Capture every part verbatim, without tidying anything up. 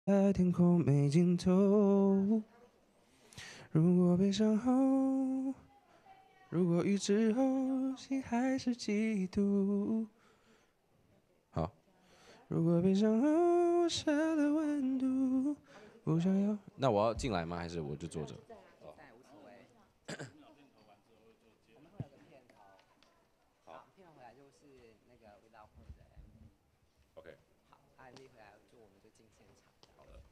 在天空没尽头。如果悲伤后，如果雨之后，心还是嫉妒。好，如果悲伤后失了温度，不想要。那我要进来吗？还是我就坐着？ 在无所谓。我们会有个片头，好，片头回来就是那个 Without Her 的 M V。OK。好 ，M V 回来就我们就进现场。好了。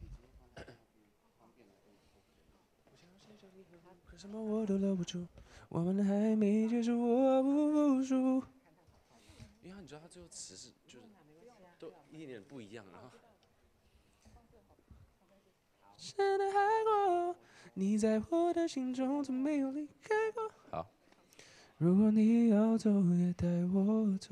可什么我都留不住，我们还没结束，我不服输。因为你知道他最后词是就是都一点点不一样，然后。深的海过，你在我的心中从没有离开过。好，如果你要走，也带我走。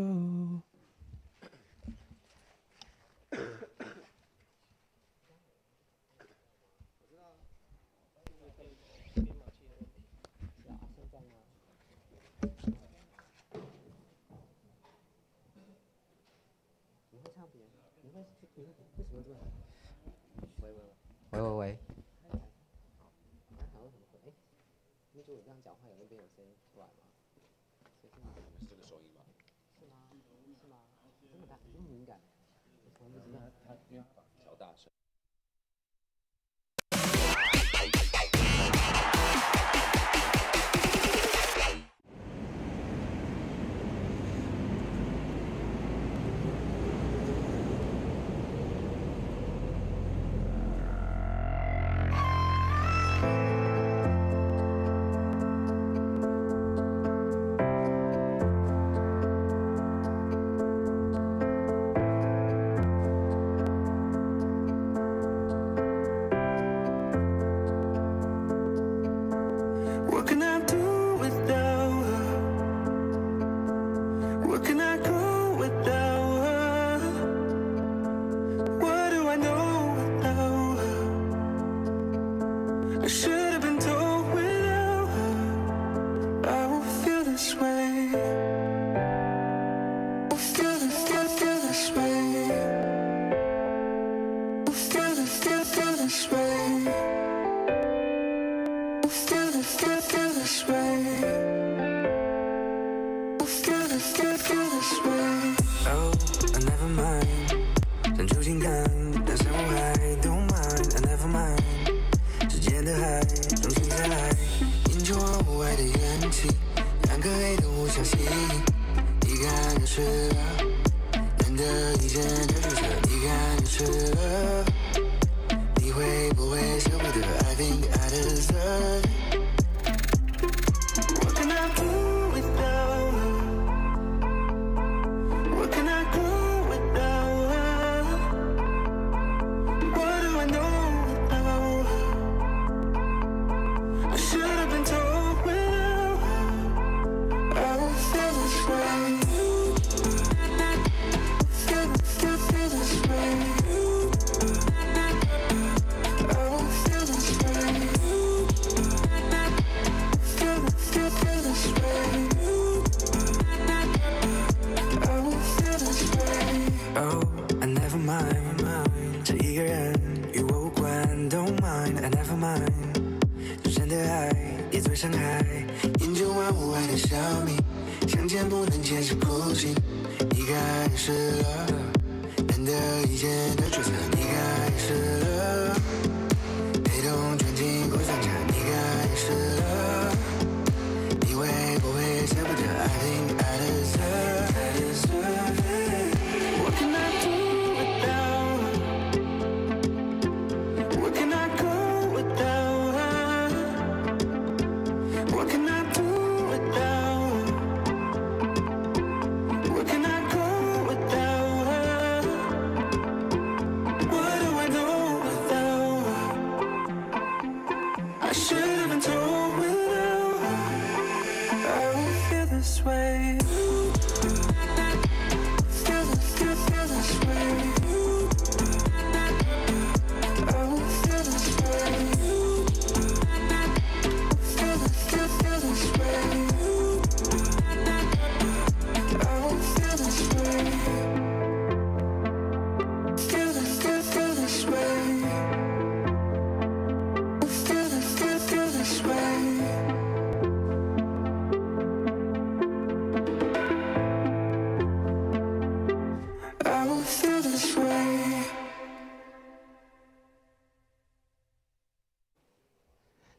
你会唱别人？你会你会为什么这么？喂喂喂。喂喂喂。那还有什么会？哎，那就我这样讲话，有那边有声音出来吗？是这个收音吧？ 是吗？是吗？这么大，这么敏感，我从来不知道。 他因为调大声。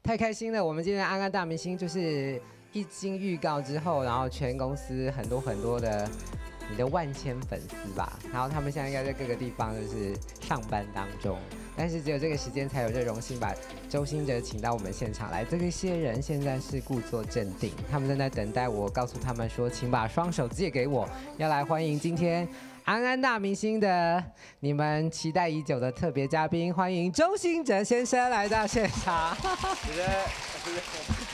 太开心了！我们今天的安安大明星就是一经预告之后，然后全公司很多很多的你的万千粉丝吧，然后他们现在应该在各个地方就是上班当中，但是只有这个时间才有这荣幸把周兴哲请到我们现场来。这些人现在是故作镇定，他们正在等待我告诉他们说，请把双手借给我，要来欢迎今天安安大明星的你们期待已久的特别嘉宾，欢迎周兴哲先生来到现场。 谢谢，谢谢。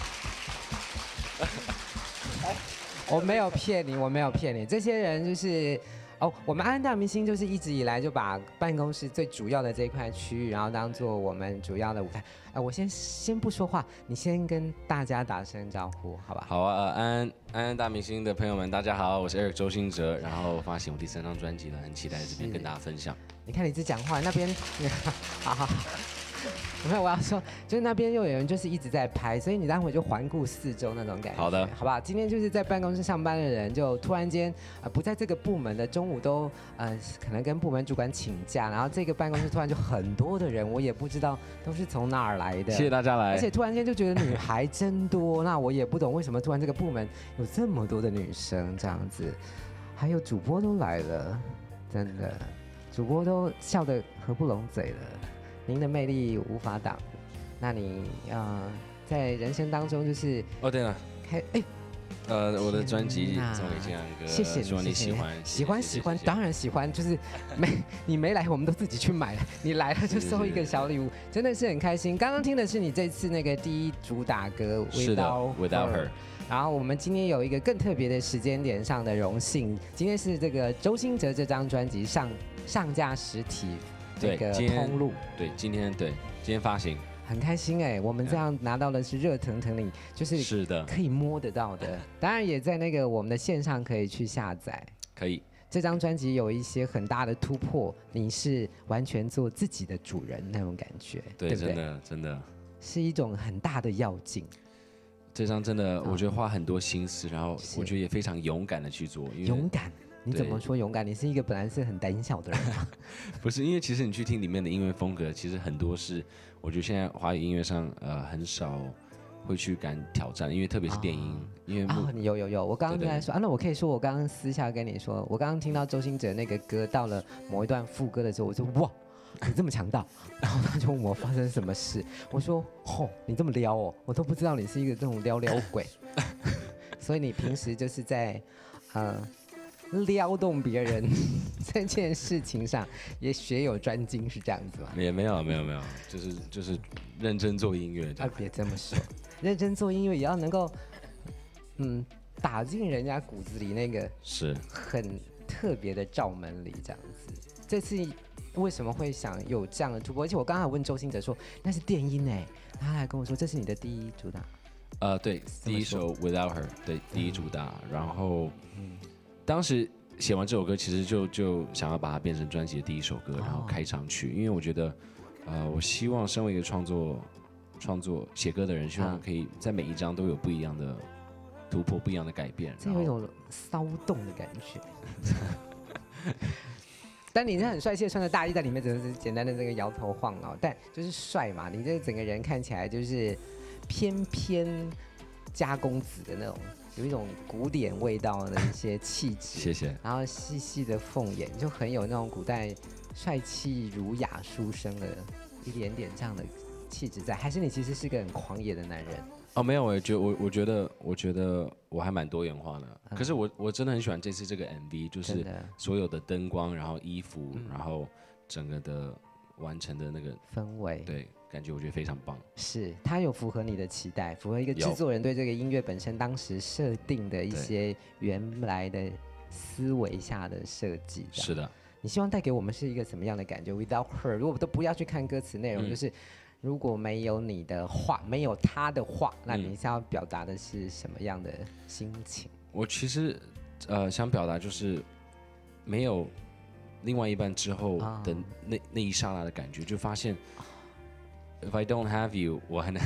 我没有骗你，我没有骗你。这些人就是哦，我们安安大明星就是一直以来就把办公室最主要的这一块区域，然后当做我们主要的舞台。呃，我先先不说话，你先跟大家打声招呼，好吧？ 好啊，呃、安安安安大明星的朋友们，大家好，我是 Eric 周兴哲，然后发行我第三张专辑了，很期待在这边跟大家分享。 你看你只讲话，那边，好好。没有，我要说，就是那边又有人就是一直在拍，所以你待会就环顾四周那种感觉。 好的， 好不好？今天就是在办公室上班的人，就突然间呃不在这个部门的，中午都呃可能跟部门主管请假，然后这个办公室突然就很多的人，我也不知道都是从哪儿来的。 谢谢大家来。 而且突然间就觉得女孩真多，那我也不懂为什么突然这个部门有这么多的女生这样子，还有主播都来了，真的，主播都笑得合不拢嘴了。您的魅力无法挡，那你呃在人生当中就是哦对了， 开哎， 呃我的专辑送给建安哥， 谢谢你， 希望你喜欢， 喜欢喜欢，当然喜欢，就是没你没来我们都自己去买了，你来了就收一个小礼物，真的是很开心。刚刚听的是你这次那个第一主打歌 Without Without Her。 然后我们今天有一个更特别的时间点上的荣幸，今天是这个周兴哲这张专辑上上架实体。这个通路， 对，今天对今天发行， 很开心哎，我们这样拿到的是热腾腾的，就是是的， 可以摸得到的，当然也在那个我们的线上可以去下载， 可以。 这张专辑有一些很大的突破，你是完全做自己的主人那种感觉， 对， 对不对？ 真的真的是一种很大的要劲。 这张真的，我觉得花很多心思，然后我觉得也非常勇敢的去做， 勇敢。你怎么说勇敢？你是一个本来是很胆小的人吗？ 不是，因为其实你去听里面的音乐风格，其实很多是我觉得现在华语音乐上呃很少会去敢挑战，因为特别是电音，哦、因为哦，有有有，我刚刚在说啊，那我可以说我刚刚私下跟你说，我刚刚听到周兴哲那个歌到了某一段副歌的时候，我说哇，你这么强大，然后他就问我发生什么事，我说哦，你这么撩哦，我都不知道你是一个这种撩撩鬼，所以你平时就是在呃。撩动别人这件事情上也学有专精，是这样子吗？ 也没有没有没有，就是就是认真做音乐。 啊，别这么说，认真做音乐也要能够，嗯，打进人家骨子里那个是很特别的罩门里，这样子。这次为什么会想有这样的突破？而且我刚才问周兴哲说那是电音哎，他还跟我说这是你的第一主打。 呃，对，第一首 Without Her， 对，第一主打，嗯、然后。嗯当时写完这首歌，其实就就想要把它变成专辑的第一首歌，然后开场曲，因为我觉得，呃，我希望身为一个创作、创作写歌的人，希望可以在每一张都有不一样的突破、不一样的改变， 这有一种骚动的感觉。但你是很帅气的穿着大衣在里面，只是简单的这个摇头晃脑，但就是帅嘛，你这整个人看起来就是偏偏家公子的那种。有一种古典味道的一些气质， 谢谢。 然后细细的凤眼，就很有那种古代帅气儒雅书生的一点点这样的气质在。还是你其实是个很狂野的男人？ 哦，没有，我觉我我觉得我觉得我还蛮多元化的。嗯、可是我我真的很喜欢这次这个 M V， 就是所有的灯光，然后衣服，嗯、然后整个的完成的那个氛围， 对。感觉我觉得非常棒， 是它有符合你的期待，符合一个制作人对这个音乐本身当时设定的一些原来的思维下的设计。 是的， 你希望带给我们是一个什么样的感觉 ？Without her， 如果都不要去看歌词内容，嗯、就是如果没有你的话，没有他的话，那你是要表达的是什么样的心情？ 嗯、我其实呃想表达就是没有另外一半之后的那、哦、那一刹那的感觉，就发现。If I don't have you， 我还能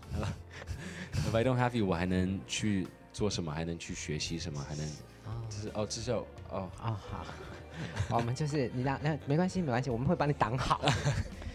；If I don't have you， 我还能去做什么？还能去学习什么？还能，哦，就是哦，这叫哦哦好，我们就是你让那没关系没关系，我们会帮你挡好。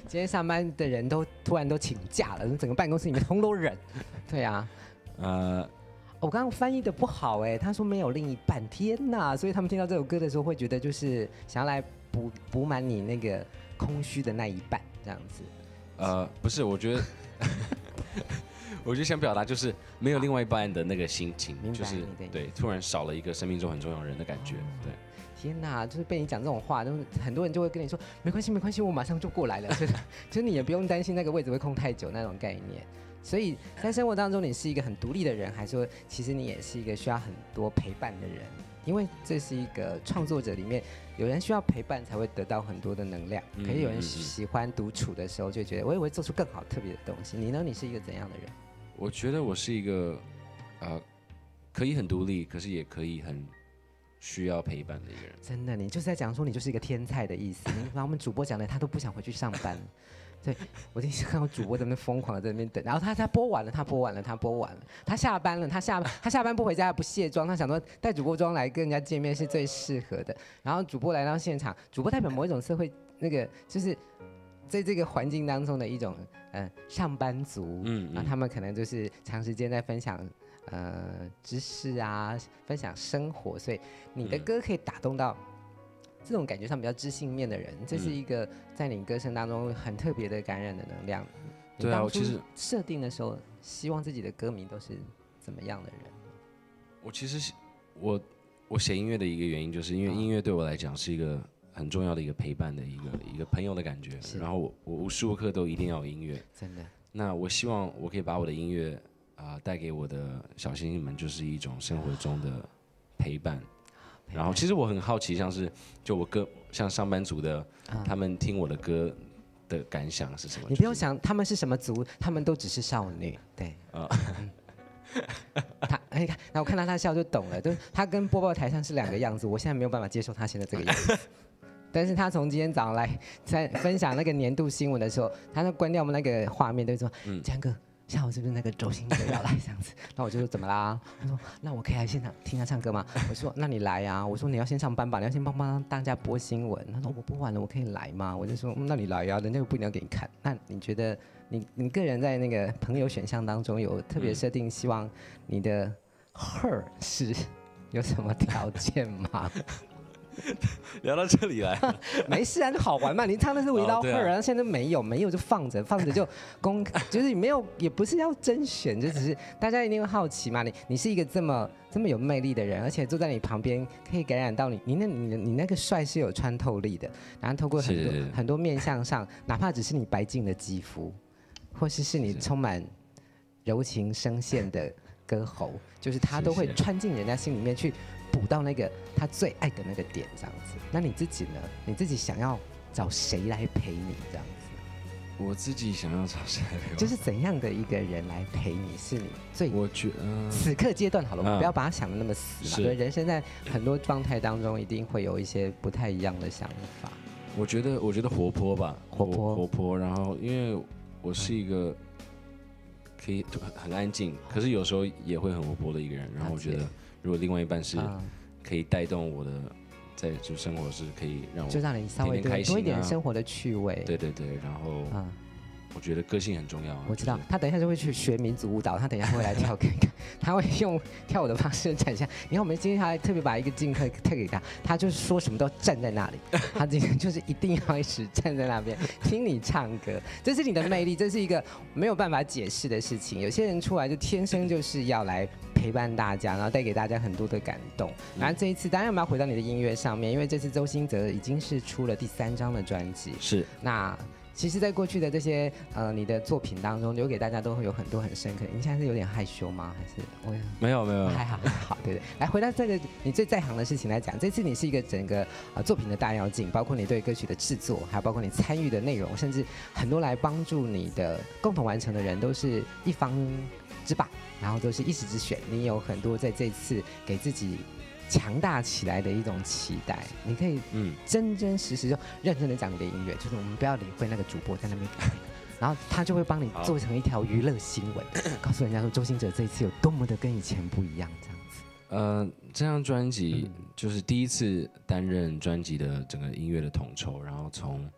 今天上班的人都突然都请假了，整个办公室里面通都人。对啊， 呃， 我刚刚翻译的不好哎，他说没有另一半，天哪！所以他们听到这首歌的时候，会觉得就是想要来补补满你那个空虚的那一半，这样子。 呃，不是，我觉得，我就想表达就是没有另外一半的那个心情，就是对，突然少了一个生命中很重要的人的感觉，对。 天哪，就是被你讲这种话，就是很多人就会跟你说没关系没关系，我马上就过来了，就是就是你也不用担心那个位置会空太久那种概念。所以在生活当中，你是一个很独立的人，还是说其实你也是一个需要很多陪伴的人？因为这是一个创作者里面，有人需要陪伴才会得到很多的能量，可是有人喜欢独处的时候就觉得我也会做出更好特别的东西。你呢？你是一个怎样的人？ 我觉得我是一个呃，可以很独立，可是也可以很需要陪伴的一个人。 真的，你就是在讲说你就是一个天才的意思。你把我们主播讲的，他都不想回去上班。对，我第一次看到主播在那边疯狂的在那边等，然后他他播完了，他播完了，他播完了，他下班了，他下班他下班不回家不卸妆，他想说带主播妆来跟人家见面是最适合的。然后主播来到现场，主播代表某一种社会那个就是在这个环境当中的一种呃上班族，嗯，那他们可能就是长时间在分享呃知识啊，分享生活，所以你的歌可以打动到这种感觉上比较知性面的人，这是一个在你歌声当中很特别的感染的能量。 对啊，我其实设定的时候，希望自己的歌迷都是怎么样的人？ 我其实我我写音乐的一个原因，就是因为音乐对我来讲是一个很重要的一个陪伴的一个一个朋友的感觉。然后我我无时无刻都一定要有音乐， 真的。 那我希望我可以把我的音乐啊、呃、带给我的小星星们，就是一种生活中的陪伴。然后其实我很好奇，像是就我歌像上班族的，嗯、他们听我的歌的感想是什么？ 你不用想他们是什么族，他们都只是少女，对。啊、嗯。他哎，那我看到他笑就懂了，就是他跟播报台上是两个样子，我现在没有办法接受他现在这个样子。但是他从今天早上来在分享那个年度新闻的时候，他就关掉我们那个画面，就说：“嗯，江哥。”下午是不是那个周星哲要来这样子？那我就说怎么啦？他说那我可以来现场听他唱歌吗？我说那你来啊！我说你要先上班吧，你要先帮帮大家播新闻。他说我播完了，我可以来吗？我就说、嗯、那你来呀、啊，人家又不一定要给你看。那你觉得你你个人在那个朋友选项当中有特别设定，希望你的 her 是有什么条件吗？ 聊到这里来， 没事啊，就好玩嘛。你唱的是 Without Her，然后现在没有，没有就放着，放着就公，就是没有，也不是要甄选，就只是大家一定会好奇嘛。你你是一个这么这么有魅力的人，而且坐在你旁边可以感染到你，你那你你那个帅是有穿透力的，然后透过很多很多面向上，哪怕只是你白净的肌肤，或是是你充满柔情声线的歌喉，就是他都会穿进人家心里面去。补到那个他最爱的那个点，这样子。那你自己呢？你自己想要找谁来陪你这样子？ 我自己想要找谁来陪我？ 就是怎样的一个人来陪你，是你最我觉得此刻阶段好了，我们不要把它想的那么死嘛。对，人生在很多状态当中，一定会有一些不太一样的想法。 我觉得，我觉得活泼吧， 活泼活泼。然后，因为我是一个可以很安静，可是有时候也会很活泼的一个人。然后我觉得。如果另外一半是可以带动我的，在就生活是可以让我就让你稍微多多一点生活的趣味， 对对对，然后我觉得个性很重要啊。 我知道，他等一下就会去学民族舞蹈，他等一下会来跳看看，他会用跳舞的方式展现。你看，我们今天还特别把一个镜头特给他，他就是说什么都要站在那里，他今天就是一定要一直站在那边听你唱歌，这是你的魅力，这是一个没有办法解释的事情。有些人出来就天生就是要来陪伴大家，然后带给大家很多的感动。然后这一次，当然我们要回到你的音乐上面，因为这次周兴哲已经是出了第三张的专辑， 是那。其实，在过去的这些呃你的作品当中，留给大家都会有很多很深刻。你现在是有点害羞吗？还是我没有没有还好还好，对对。来回到这个你最在行的事情来讲，这次你是一个整个呃作品的大跃进，包括你对歌曲的制作，还有包括你参与的内容，甚至很多来帮助你的共同完成的人都是一方之霸，然后都是一时之选。你有很多在这次给自己。强大起来的一种期待，你可以嗯真真实实就认真的讲你的音乐，就是我们不要理会那个主播在那边改，然后他就会帮你做成一条娱乐新闻，告诉人家说周兴哲这一次有多么的跟以前不一样这样子。 呃，这张专辑就是第一次担任专辑的整个音乐的统筹，然后从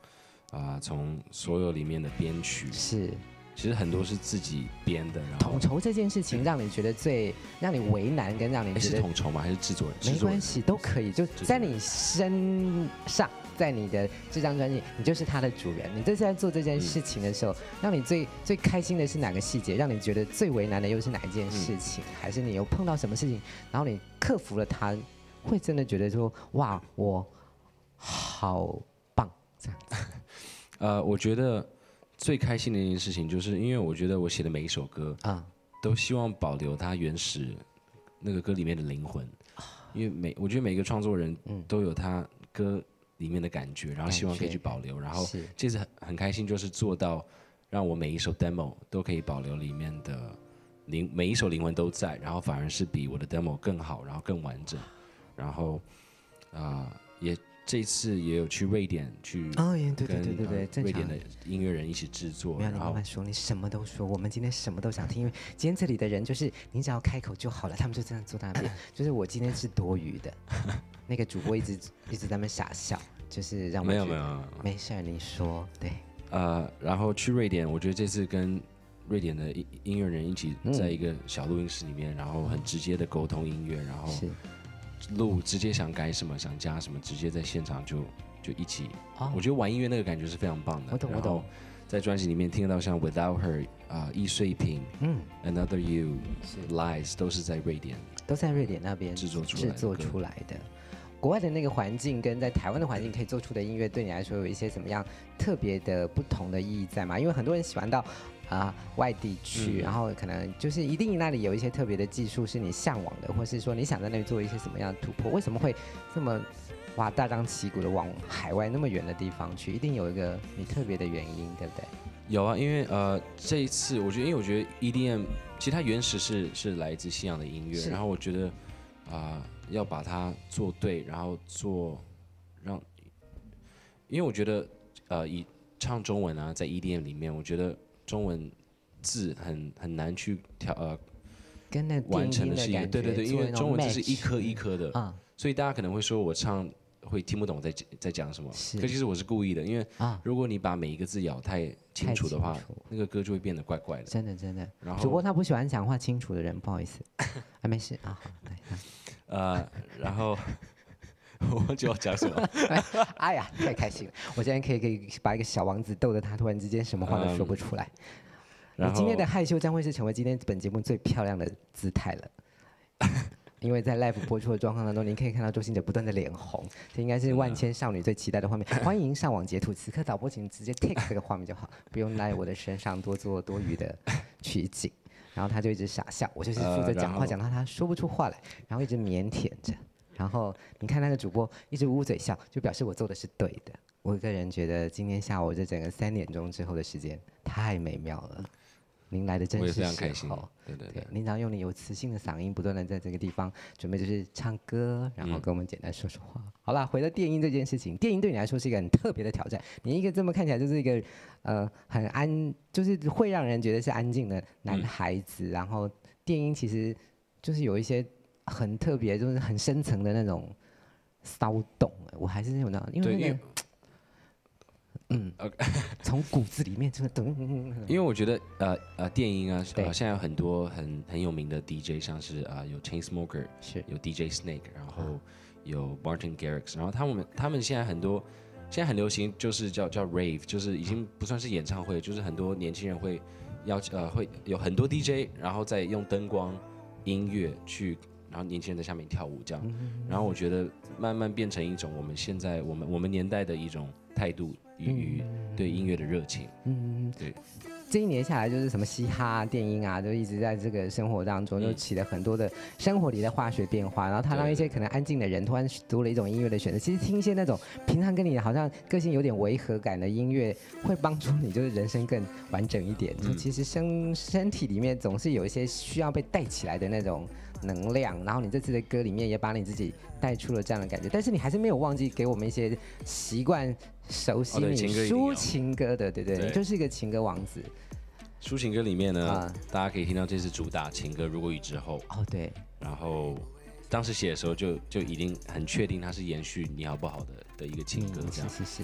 啊、从所有里面的编曲是。 其实很多是自己编的，然后统筹这件事情让你觉得最让你为难，跟让你觉是得统筹吗？还是制作人？ 没关系，都可以。就在你身上，在你的这张专辑，你就是他的主人。你这次在做这件事情的时候，嗯、让你最最开心的是哪个细节？让你觉得最为难的又是哪一件事情？嗯、还是你有碰到什么事情，然后你克服了它，会真的觉得说哇，我好棒这样子？ 呃，我觉得。最开心的一件事情，就是因为我觉得我写的每一首歌啊，都希望保留它原始那个歌里面的灵魂，因为每我觉得每个创作人都有他歌里面的感觉，然后希望可以去保留。然后这次很很开心，就是做到让我每一首 demo 都可以保留里面的灵，每一首灵魂都在，然后反而是比我的 demo 更好，然后更完整，然后啊、呃、也。这一次也有去瑞典去哦，对对对对对， 呃、瑞典的音乐人一起制作。 没有，你慢慢说，你什么都说。我们今天什么都想听，因为今天这里的人就是你只要开口就好了，他们就这样坐那边。就是我今天是多余的，那个主播一直一直在那边傻笑，就是让我没有没有没事，你说对。 呃，然后去瑞典，我觉得这次跟瑞典的音乐人一起在一个小录音室里面，嗯、然后很直接的沟通音乐，然后。是录直接想改什么想加什么，直接在现场就就一起。哦、我觉得玩音乐那个感觉是非常棒的。 我懂我懂。 在专辑里面听到像 Without Her 啊、呃、易碎品，嗯 ，Another You Lies 都是在瑞典， 都在瑞典那边制作出制作出来的。国外的那个环境跟在台湾的环境可以做出的音乐，对你来说有一些什么样特别的不同的意义在吗？因为很多人喜欢到。啊，外地去，嗯、然后可能就是一定那里有一些特别的技术是你向往的，或是说你想在那里做一些什么样的突破？为什么会这么哇大张旗鼓的往海外那么远的地方去？一定有一个你特别的原因，对不对？ 有啊，因为呃这一次我觉得，因为我觉得 E D M 其实它原始是是来自西洋的音乐，然后我觉得啊、呃、要把它做对，然后做让，因为我觉得呃以唱中文啊，在 E D M 里面，我觉得。中文字很很难去调呃， 跟那完成的是一个对对对，因为中文字是一颗一颗的，嗯，所以大家可能会说我唱会听不懂在在讲什么，可其实我是故意的，因为如果你把每一个字咬太清楚的话，那个歌就会变得怪怪的。 真的真的。然后主播他不喜欢讲话清楚的人，不好意思，啊没事啊好来。 呃，然后。我忘记要讲什么， 哎呀，太开心了！我今天可以可以把一个小王子逗得他突然之间什么话都说不出来。嗯、你今天的害羞将会是成为今天本节目最漂亮的姿态了，因为在 live 播出的状况当中，您可以看到周兴哲不断的脸红，这应该是万千少女最期待的画面。欢迎上网截图，此刻导播请直接 take 这个画面就好，不用在我的身上多做多余的取景。然后他就一直傻笑，我就是负责讲话，讲到他说不出话来，然后一直腼腆着。然后你看那个主播一直捂嘴笑，就表示我做的是对的。我个人觉得今天下午这整个三点钟之后的时间太美妙了。您来的真是时候， 我也非常开心。对对对， 您只要用你有磁性的嗓音，不断的在这个地方准备就是唱歌，然后跟我们简单说说话。嗯、好了，回到电音这件事情，电音对你来说是一个很特别的挑战。你一个这么看起来就是一个呃很安，就是会让人觉得是安静的男孩子，嗯、然后电音其实就是有一些。很特别，就是很深层的那种骚动，我还是有那，因为那个，嗯，从骨子里面真的咚。 因为我觉得呃呃电音啊，呃现在有很多很很有名的 D J， 像是啊、呃、有 Chainsmoker， 是有 D J Snake， 然后有 Martin Garrix， 然后他们他们现在很多现在很流行，就是叫叫 Rave， 就是已经不算是演唱会，就是很多年轻人会要呃会有很多 D J， 然后再用灯光音乐去。然后年轻人在下面跳舞，这样，然后我觉得慢慢变成一种我们现在我们我们年代的一种态度与对音乐的热情。嗯，对。 这一年下来，就是什么嘻哈、电音啊，就一直在这个生活当中，就起了很多的生活里的化学变化。然后它让一些可能安静的人，突然多了一种音乐的选择。其实听一些那种平常跟你好像个性有点违和感的音乐，会帮助你就是人生更完整一点。就其实身身体里面总是有一些需要被带起来的那种。能量，然后你这次的歌里面也把你自己带出了这样的感觉，但是你还是没有忘记给我们一些习惯、熟悉你抒情歌的，对对，你就是一个情歌王子。 抒情歌里面呢，啊、大家可以听到这次主打情歌《如果雨之后》 哦，对， 然后当时写的时候就就已经很确定它是延续你好不好的的一个情歌，这样、 嗯、是是是。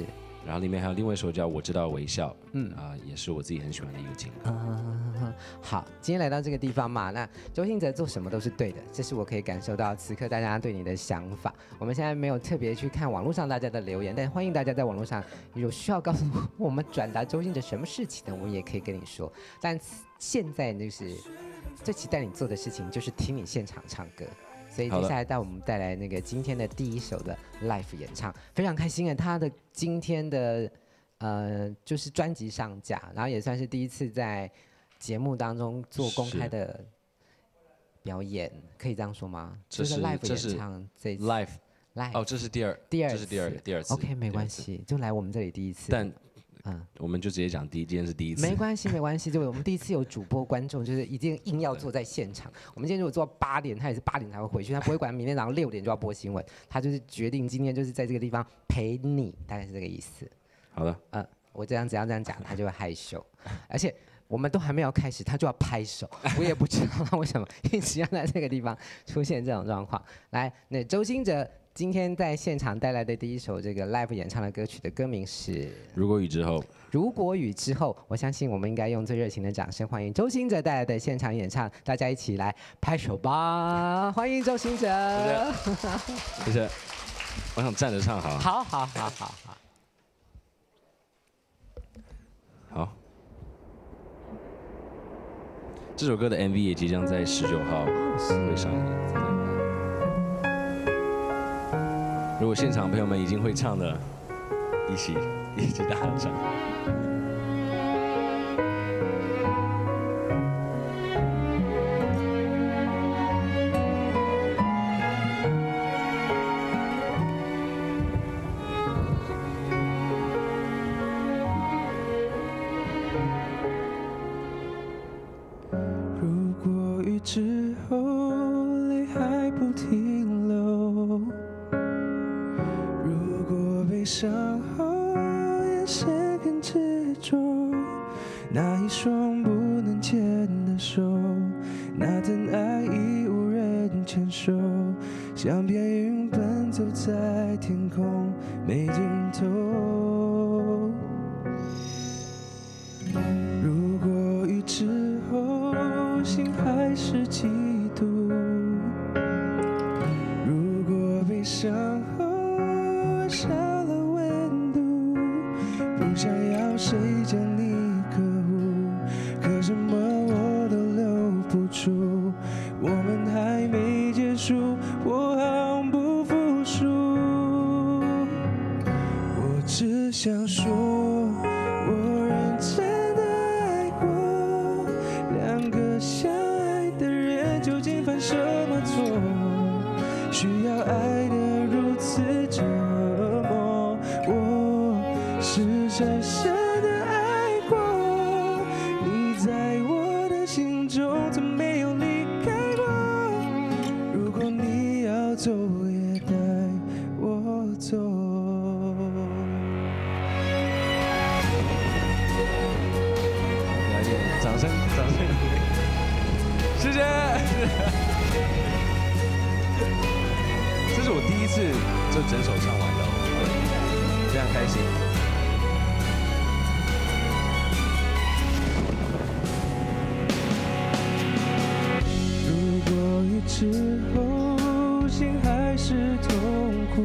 然后里面还有另外一首叫《我知道微笑》，嗯啊、呃，也是我自己很喜欢的一个情歌。 啊，好，今天来到这个地方嘛，那周兴哲做什么都是对的，这是我可以感受到此刻大家对你的想法。我们现在没有特别去看网络上大家的留言，但欢迎大家在网络上有需要告诉我们转达周兴哲什么事情呢，我们也可以跟你说。但现在就是最期待你做的事情就是听你现场唱歌。所以接下来带我们带来那个今天的第一首的 live 演唱，非常开心啊！他的今天的呃就是专辑上架，然后也算是第一次在节目当中做公开的表演，可以这样说吗？ 这是 live 演唱，这一次 live live 哦，这是第二第二这是第二第二次 OK 没关系，就来我们这里第一次， 但。 嗯， 我们就直接讲第一，今天是第一次， 没关系，没关系。就我们第一次有主播观众，就是一定硬要坐在现场。我们今天如果做到八点，他也是八点才会回去，他不会管明天早上六点就要播新闻，他就是决定今天就是在这个地方陪你，大概是这个意思。 好的， 嗯，我这样只要这样讲，他就会害羞，而且我们都还没有开始，他就要拍手，我也不知道他为什么一直要在这个地方出现这种状况。来，那周兴哲。今天在现场带来的第一首这个 live 演唱的歌曲的歌名是《 如果雨之后》。 如果雨之后，我相信我们应该用最热情的掌声欢迎周兴哲带来的现场演唱，大家一起来拍手吧！欢迎周兴哲。 谢谢。我想站着唱好。 好好好好好。 好。这首歌的 M V 也即将在十九号会上映。如果现场朋友们已经会唱的，一起一起大唱。 如果雨之后泪还不停流，如果悲伤后眼神很执着，那一双不能牵的手，那等爱已无人牵手，像片云奔走在天空没尽头。如果雨之后心还是嫉妒，如果悲伤后少了温度，不想要谁将你呵护，可什么我都留不住，我们还没结束，我毫不服输。我只想说，我认真的爱过，两个相爱的人究竟犯什么错，需要爱得如此折磨。我是深深的爱过，你在我的心中从没有离开过，如果你要走也带我走。 来点掌声，掌声，谢谢。这是我第一次就整首唱完的，非常开心。 如果雨之后心还是痛苦，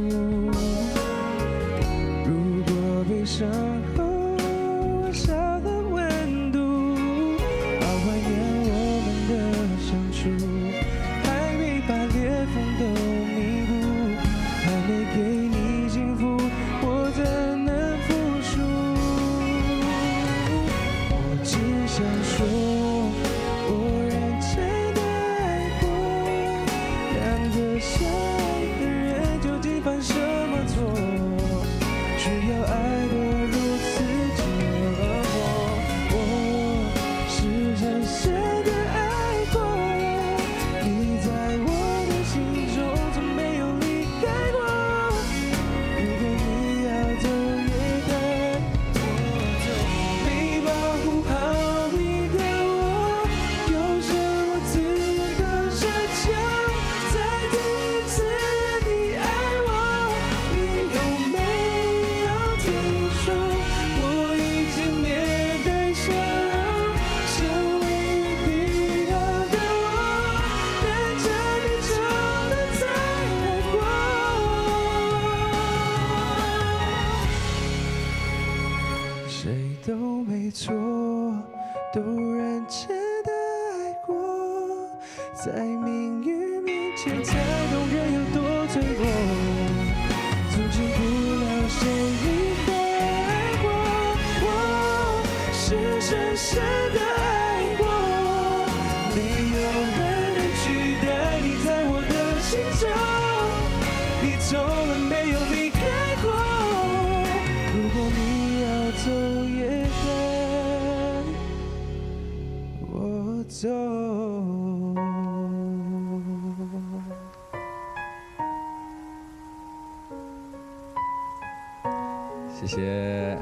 如果悲伤后少了温度，好怀念我们的相处，还没把裂缝都弥补，还没给你幸福，我怎能服输？我只想说，我认真的爱过，两个相爱的人究竟犯什么错，需要爱得如此折磨。我是深深的爱过，你在我的心中从没有离开过，如果你要走也带我走，没保护好你的都认真的爱过，在命运面前才懂人有多脆弱，阻止不了谁一个爱过，我是深深的爱过，没有人能取代你在我的心中，你从来没有离开过，如果你要走也带我走。 谢谢。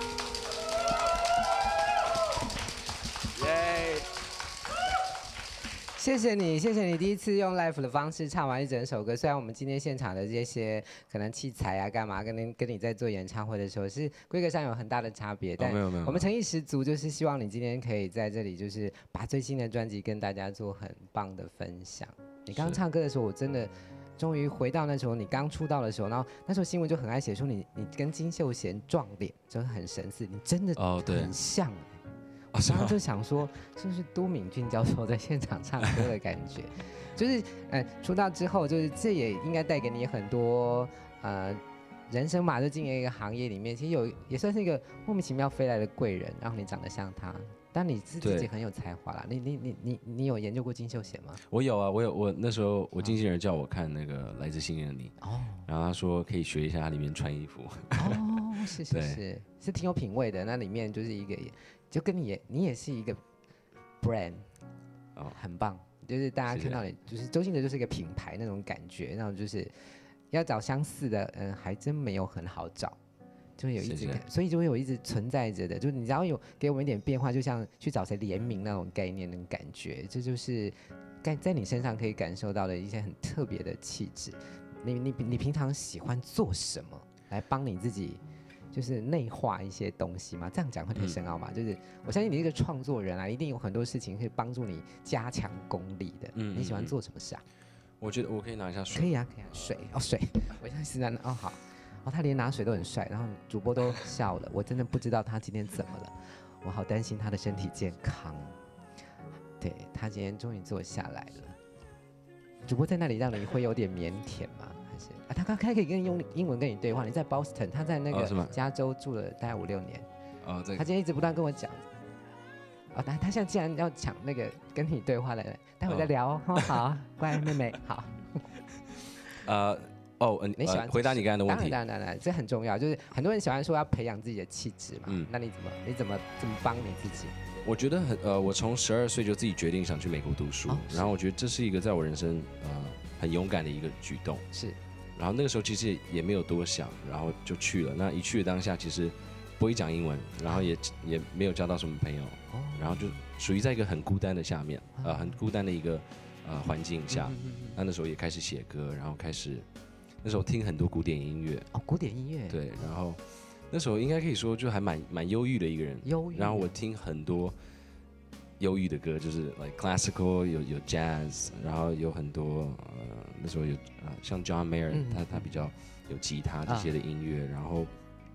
谢谢你，谢谢你第一次用 live 的方式唱完一整首歌。虽然我们今天现场的这些可能器材啊、干嘛，跟你跟你在做演唱会的时候是规格上有很大的差别，但我们诚意十足，就是希望你今天可以在这里，就是把最新的专辑跟大家做很棒的分享。你刚刚唱歌的时候，我真的终于回到那时候你刚出道的时候，然后那时候新闻就很爱写说你你跟金秀贤撞脸，真的很神似，你真的哦对很像、欸。我刚刚就想说，是不是都敏俊教授在现场唱歌的感觉？就是呃，出道之后，就是这也应该带给你很多呃人生嘛，就进入一个行业里面，其实有也算是一个莫名其妙飞来的贵人，让你长得像他。但你是自己很有才华啦，你你你你你有研究过金秀贤吗？ 我有啊，我有我那时候我经纪人叫我看那个《来自星星的你》，哦，然后他说可以学一下他里面穿衣服。 哦，是是是，是挺有品味的。那里面就是一个。就跟你也，你也是一个 brand， 哦，很棒。就是大家看到你，就是周兴哲就是一个品牌那种感觉，那种就是要找相似的，嗯，还真没有很好找，就会有一直，所以就会有一直存在着的。就是你只要有给我们一点变化，就像去找谁联名那种概念的感觉，这就是在在你身上可以感受到的一些很特别的气质。你你你平常喜欢做什么来帮你自己？就是内化一些东西嘛，这样讲会太深奥嘛。嗯、就是我相信你是一个创作人啊，一定有很多事情可以帮助你加强功力的。嗯，你喜欢做什么事啊？ 我觉得我可以拿一下水。 可以啊，可以啊，水哦水。我现在是在哦好，哦他连拿水都很帅，然后主播都笑了，我真的不知道他今天怎么了，我好担心他的身体健康。对他今天终于坐下来了，主播在那里让你会有点腼腆吗？啊，他刚开可以跟你用英文跟你对话。你在 Boston， 他在那个加州住了大概五六年。哦，他今天一直不断跟我讲。哦，他他现在既然要抢那个跟你对话的人，待会再聊哦。哦好，乖妹妹，好。 呃，哦，你喜欢、呃、回答你刚才的问题？ 当然当然当然，这很重要。就是很多人喜欢说要培养自己的气质嘛。嗯。那你怎么你怎么怎么帮你自己？ 我觉得很呃，我从十二岁就自己决定想去美国读书，哦、然后我觉得这是一个在我人生呃很勇敢的一个举动。 是。 然后那个时候其实也没有多想，然后就去了。那一去的当下，其实不会讲英文，然后也也没有交到什么朋友，然后就属于在一个很孤单的下面，呃，很孤单的一个呃环境下。那那时候也开始写歌，然后开始那时候听很多古典音乐。 哦，古典音乐。 对，然后那时候应该可以说就还蛮蛮忧郁的一个人。 忧郁。 然后我听很多忧郁的歌，就是 like classical 有有 jazz， 然后有很多呃那时候有呃像 John Mayer，、嗯、他他比较有吉他这些的音乐，啊、然后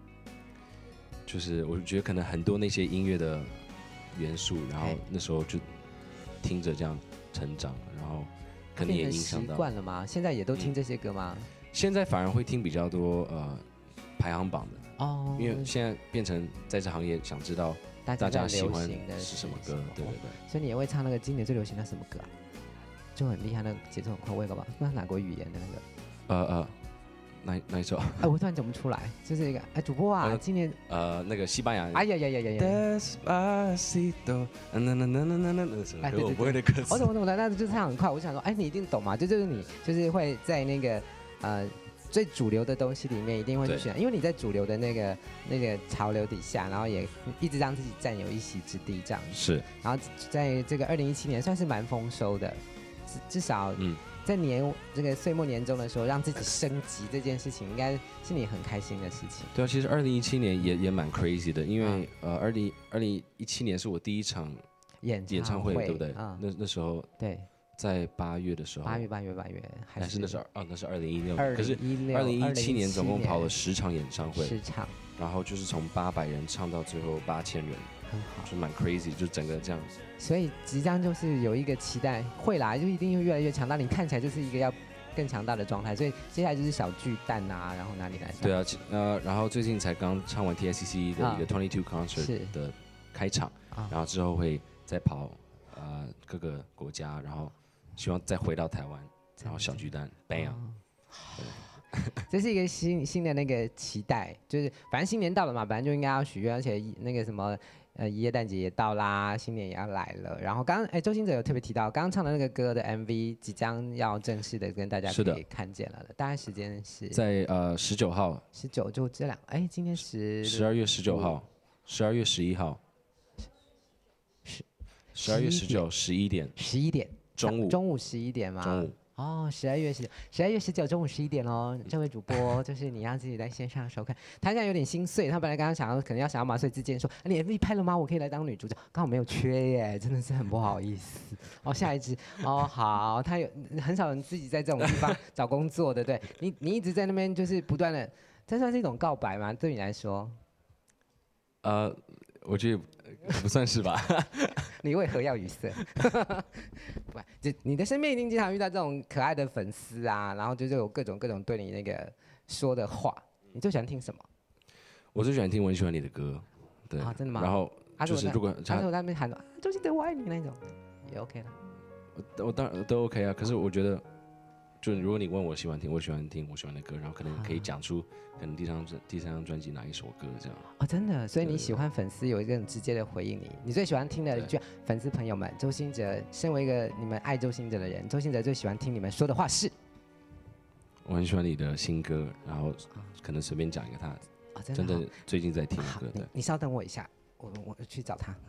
就是我觉得可能很多那些音乐的元素，然后那时候就听着这样成长，然后可能也影响到。 习惯了吗？现在也都听这些歌吗？ 嗯、现在反而会听比较多呃排行榜的哦，因为现在变成在这行业想知道。大家喜欢的是什么歌？对对对， 所以你也会唱那个今年最流行的什么歌啊？就很厉害，那个节奏很快，我也搞不好，那是哪国语言的那个？呃呃，哪哪一首？ 哎，我突然讲不出来，就是一个哎，主播啊，呃、今年呃那个西班牙， 哎呀呀呀呀呀 ，Despacito， 那那那那那那那首歌我不会的歌词， 我懂我懂，那就唱很快，我就想说，哎，你一定懂嘛，这就是你就是会在那个呃。最主流的东西里面一定会去选，因为你在主流的那个那个潮流底下，然后也一直让自己占有一席之地这样子。 是。 然后在这个二零一七年算是蛮丰收的，至至少在年这个岁末年终的时候，让自己升级这件事情，应该是你很开心的事情。 对啊，其实二零一七年也也蛮 crazy 的，因为、嗯、呃二零二零一七年是我第一场演演唱会，对不对？ 嗯、 那那时候对。 在八月的时候， 八月八月八月，还是那是哦，那是二零一六年， 可是二零一七年总共跑了十场演唱会， 十场， 然后就是从八百人唱到最后八千人， 很好， 就蛮 crazy，就整个这样。 所以即将就是有一个期待，会啦，就一定会越来越强大。你看起来就是一个要更强大的状态，所以接下来就是小巨蛋啊，然后哪里来？ 对啊，呃，然后最近才刚唱完 T S C C 的一个 twenty two concert 的开场， 啊、 然后之后会再跑呃各个国家，然后希望再回到台湾，然后小巨蛋 bang。哦这是一个新新的那个期待，就是反正新年到了嘛，本来就应该要许愿，而且那个什么呃耶诞节也到啦，新年也要来了。然后刚刚哎，周兴哲有特别提到，刚刚唱的那个歌的 M V 即将要正式的跟大家可以看见了的，大概时间是在呃十九号， 十九就这两哎，今天十十二月十九号，十二月十一号，十十二月十九十一点， 十一点中午中午十一点吗？ 中午。 哦，十二月十十二月十九中午十一点喽，这位主播就是你要自己在线上收看。他现在有点心碎，他本来刚刚想要可能要想要麻醉自荐说，啊、你 M V 拍了吗？我可以来当女主角，刚好没有缺耶，真的是很不好意思。哦，下一支哦好，他有很少人自己在这种地方找工作的，对你你一直在那边就是不断的，这算是一种告白吗？对你来说？ 呃，我觉得不算是吧。 你为何要语塞？不，就你的身边一定经常遇到这种可爱的粉丝啊，然后就是有各种各种对你那个说的话。你最喜欢听什么？ 我最喜欢听我很喜欢你的歌，对啊，真的吗？ 然后就是如果他说他们喊周兴哲我爱你那种，也 OK 了。 我我当然都 OK 啊，可是我觉得，就如果你问我喜欢听，我喜欢听我喜欢的歌，然后可能可以讲出可能第三张第三张专辑哪一首歌这样。 哦，真的，所以你喜欢粉丝有一个很直接的回应你，你最喜欢听的一句，粉丝朋友们，周兴哲，身为一个你们爱周兴哲的人，周兴哲最喜欢听你们说的话是， 我很喜欢你的新歌，然后可能随便讲一个他， 哦、真, 真的最近在听的歌。 你, 你稍等我一下，我我去找他。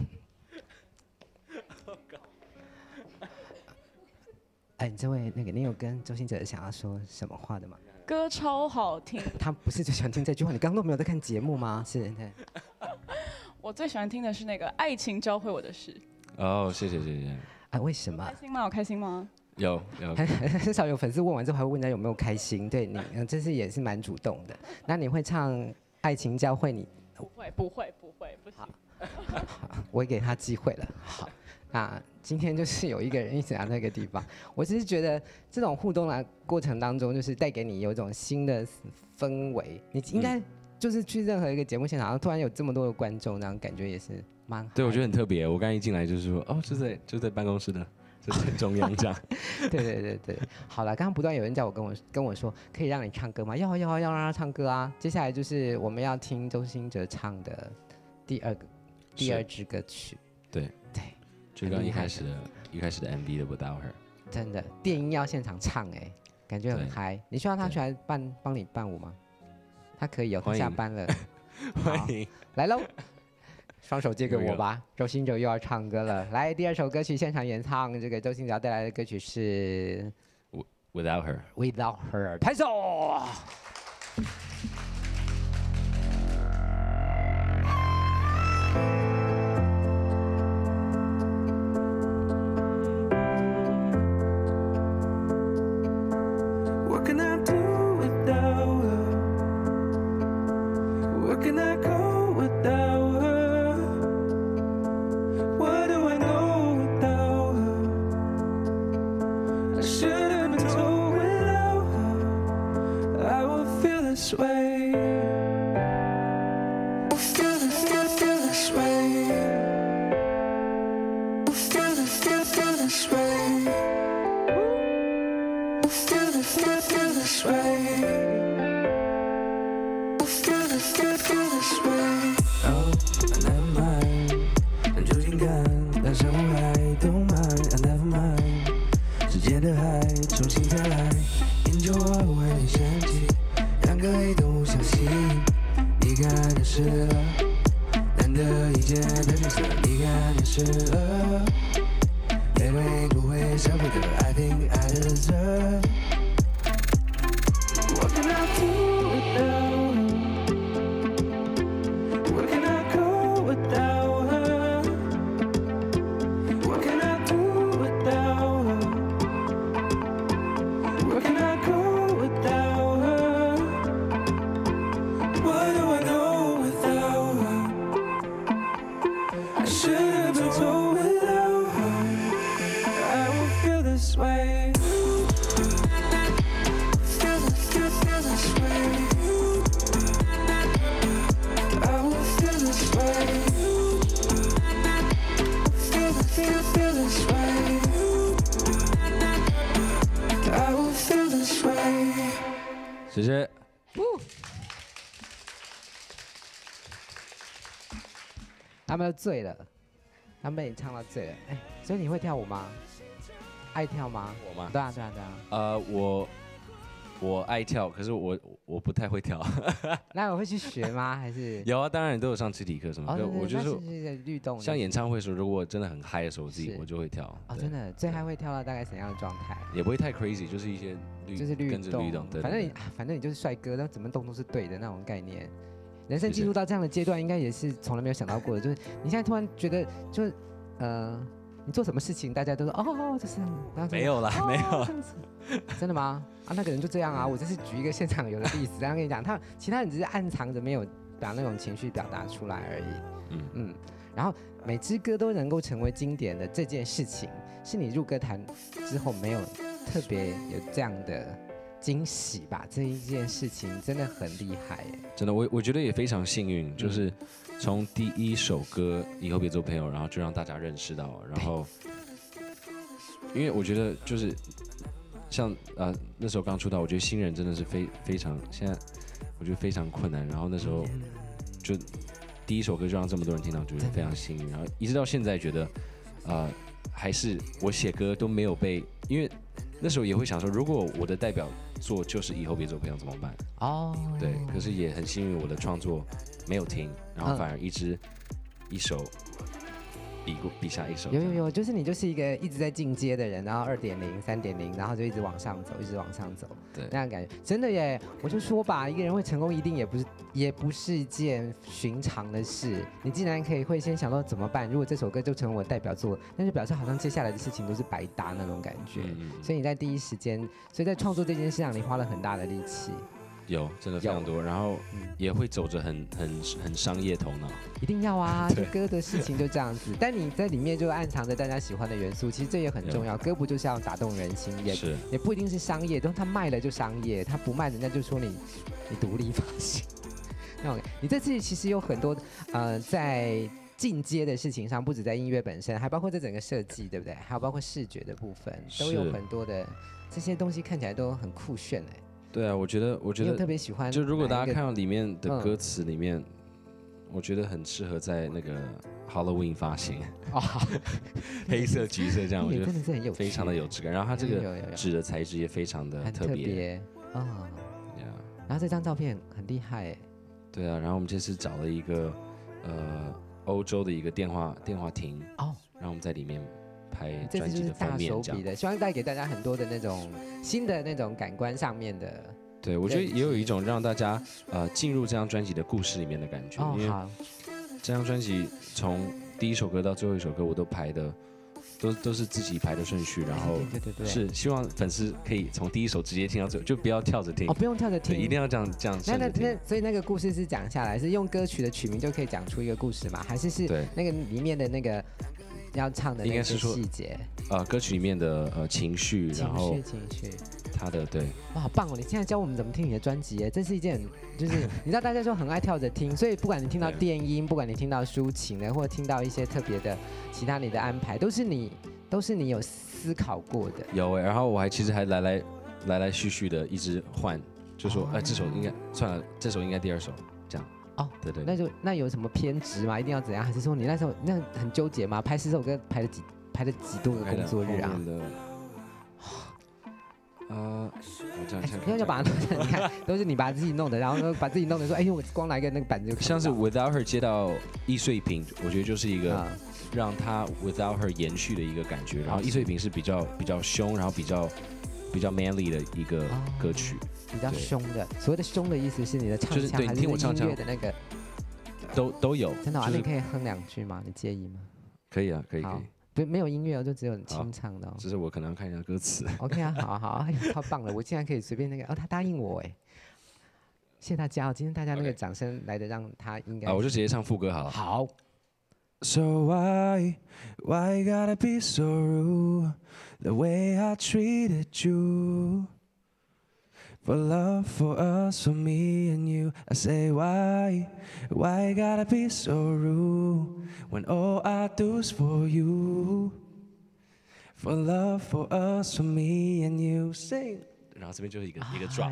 哎，这位那个，你有跟周兴哲想要说什么话的吗？ 歌超好听。 他不是最喜欢听这句话，你刚刚都没有在看节目吗？是，对。 我最喜欢听的是那个《爱情教会我的事》。 哦，谢谢谢谢。 啊，为什么？ 开心吗？有开心吗？ 有有。 很很少有粉丝问完之后还会问人家有没有开心，对你，嗯，这是也是蛮主动的。那你会唱《爱情教会你》？ 不会不会不会，不行。 好，我也给他机会了。好。那今天就是有一个人一直在那个地方，我只是觉得这种互动的过程当中，就是带给你有一种新的氛围。你应该就是去任何一个节目现场，然后突然有这么多的观众，然后感觉也是蛮好。 对，我觉得很特别。我刚一进来就是说，哦，就在就在办公室的就在中央这样。 对对对对，好了，刚刚不断有人叫我跟我跟我说，可以让你唱歌吗？要啊要啊要让他唱歌啊！接下来就是我们要听周兴哲唱的第二个第二支歌曲。 对对。 就刚一开始的，一开始的 M V 的 Without Her， 真的电音要现场唱哎、欸，感觉很嗨。你需要他出来伴帮你伴舞吗？他可以哦，他下班了。 欢迎， 来喽，双手借给我吧。周兴哲又要唱歌了，来第二首歌曲现场演唱，这个周兴哲带来的歌曲是 Without Her，Without Her， 拍手。 But so without her, I will feel this way. Feel, feel, feel this way. I will feel this way. Feel, feel, feel this way. I will feel this way. 谢谢。 他们都醉了，他们被你唱到醉了。哎，所以你会跳舞吗？爱跳吗？ 我吗？ 对啊，对啊，对啊。 呃，我我爱跳，可是我我不太会跳。 那我会去学吗？还是？ 有啊，当然都有上肢体课什么。 哦，对对我就是一个律动。 像演唱会的时候，如果真的很嗨的时候，我自己我就会跳。 哦，真的，最嗨会跳到大概怎样的状态？ 也不会太 crazy， 就是一些律， 就是律跟着律动。对， 反正你反正你就是帅哥，那怎么动都是对的那种概念。人生进入到这样的阶段，应该也是从来没有想到过的。就是你现在突然觉得，就呃，你做什么事情，大家都说哦，就是没有啦，没有。 真的吗？啊，那个人就这样啊。我只是举一个现场有的例子，这样跟你讲，他其他人只是暗藏着没有把那种情绪表达出来而已。嗯嗯。然后每支歌都能够成为经典的这件事情，是你入歌坛之后没有特别有这样的惊喜吧？这一件事情真的很厉害耶！ 真的，我我觉得也非常幸运，就是从第一首歌《以后别做朋友》，然后就让大家认识到，然后因为我觉得就是像呃那时候刚出道，我觉得新人真的是非非常现在我觉得非常困难，然后那时候就第一首歌就让这么多人听到，觉得非常幸运，然后一直到现在觉得呃还是我写歌都没有被，因为那时候也会想说，如果我的代表作就是以后别做朋友怎么办？哦，对，可是也很幸运，我的创作没有停，然后反而一直、嗯、一首比过比下一首。 有有有，就是你就是一个一直在进阶的人，然后二点零、三点零，然后就一直往上走，一直往上走， 对， 那样感觉真的耶！我就说吧，一个人会成功，一定也不是也不是一件寻常的事。你竟然可以会先想到怎么办？如果这首歌就成为我代表作，那就表示好像接下来的事情都是白搭那种感觉。嗯、所以你在第一时间，所以在创作这件事上，你花了很大的力气。 有，真的非常多，然后也会走着很很很商业头脑。 一定要啊，就歌的事情就这样子，但你在里面就暗藏着大家喜欢的元素，其实这也很重要。歌不就是要打动人心，也也不一定是商业，都他卖了就商业，他不卖人家就说你你独立发行。那种，你这次其实有很多呃在进阶的事情上，不止在音乐本身，还包括这整个设计，对不对？还有包括视觉的部分，都有很多的这些东西看起来都很酷炫哎。 对啊，我觉得，我觉得特别喜欢。 就如果大家看到里面的歌词里面，嗯、我觉得很适合在那个 Halloween 发行，哦、黑色、橘色这样，我觉得真的是很有非常的有质感。然后它这个纸的材质也非常的特别啊。 对啊， 然后这张照片很厉害哎。 对啊，然后我们这次找了一个呃欧洲的一个电话电话亭哦，然后我们在里面。拍专辑的封面， 大手笔的，希望带给大家很多的那种新的那种感官上面的。 对，我觉得也有一种让大家呃进入这张专辑的故事里面的感觉。哦，因为这张专辑从第一首歌到最后一首歌，我都排的都都是自己排的顺序，然后对对对， 是希望粉丝可以从第一首直接听到最后，就不要跳着听。 哦，不用跳着听， 一定要这样这样。 那那那，所以那个故事是讲下来，是用歌曲的曲名就可以讲出一个故事嘛？还是是那个里面的那个？要唱的那些细节， 呃，歌曲里面的呃情绪，然后情绪， 他的对， 哇，好棒哦！你现在教我们怎么听你的专辑耶，这是一件，就是你知道大家说很爱跳着听，所以不管你听到电音，不管你听到抒情的，或者听到一些特别的其他你的安排，都是你都是你有思考过的。 有哎，然后我还其实还来来来来续续的一直换，就说哎、哦呃、这首应该算了，这首应该第二首这样。哦，对对， 那就那有什么偏执吗？一定要怎样？还是说你那时候那很纠结吗？拍十首歌排了几排了几多个工作日啊？ 呃，我这样看， 不要就把它弄成，你看都是你把自己弄的，然后把自己弄的说，哎呦，我光来个那个板子就像是 Without Her 接到易碎品，我觉得就是一个让他 Without Her 延续的一个感觉。然后易碎品是比较比较凶，然后比较比较 manly 的一个歌曲。 比较凶的，所谓的凶的意思是你的唱腔，就是对， 听我唱腔的那个， 都都有。 真的，就是、你可以哼两句吗？你介意吗？ 可以啊，可以可以。 不，没有音乐哦，就只有清唱的、哦。 只是我可能要看一下歌词。 OK 啊，好啊好啊，哎呀，超棒了！我竟然可以随便那个，哦，他答应我哎，谢谢大家哦，今天大家那个掌声来的让他应该。 啊，我就直接唱副歌好了。 好， So why, why you gotta be so rude? The way I treated you. For love, for us, for me and you. I say why, why you gotta be so rude? When all I do is for you. For love, for us, for me and you. Sing. 然后这边就是一个一个 drop。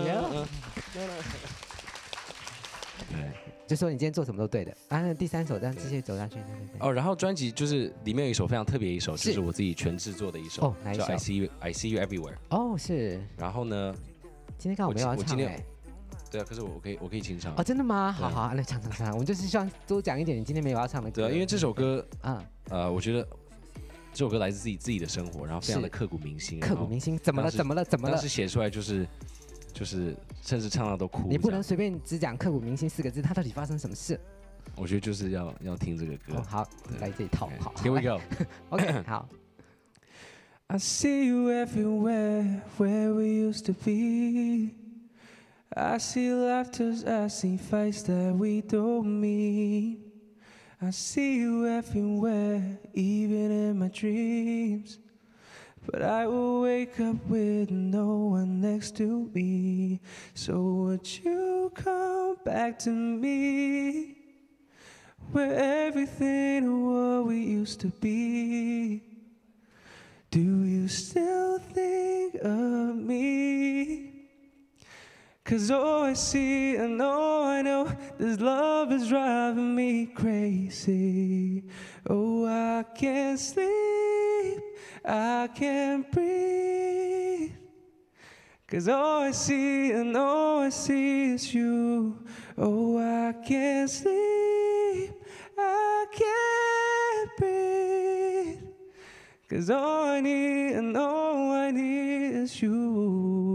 对。 就说你今天做什么都对的，啊，那第三首让继续走下去。 哦，然后专辑就是里面有一首非常特别一首，就是我自己全制作的一首， 哦，哪一首？ 叫 I See You I See You Everywhere。 哦，是。 然后呢， 今天刚好没有要唱哎。 对啊，可是我可以我可以清唱。 哦，真的吗？好好，那唱唱唱，我们就是希望多讲一点你今天没有要唱的歌。 对啊，因为这首歌，啊，呃，我觉得这首歌来自自己自己的生活，然后非常的刻骨铭心。 刻骨铭心，怎么了？怎么了？怎么了？ 当时写出来就是。就是，甚至唱到都哭。 你不能随便只讲刻骨铭心四个字，它到底发生什么事？ 我觉得就是要要听这个歌。 哦、好，来这一套。好 ，Here we go 。 OK， 好。 I see you everywhere where we used to be. I see laughters, I see fights that we don't mean. I see you everywhere, even in my dreams. But I will wake up with no one next to me. So would you come back to me, where everything is what we used to be? Do you still think of me? Cause all I see and all I know, this love is driving me crazy. Oh, I can't sleep, I can't breathe. Cause all I see and all I see is you. Oh, I can't sleep, I can't breathe. Cause all I need and all I need is you.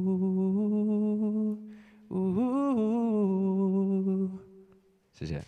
Ooh. 谢谢。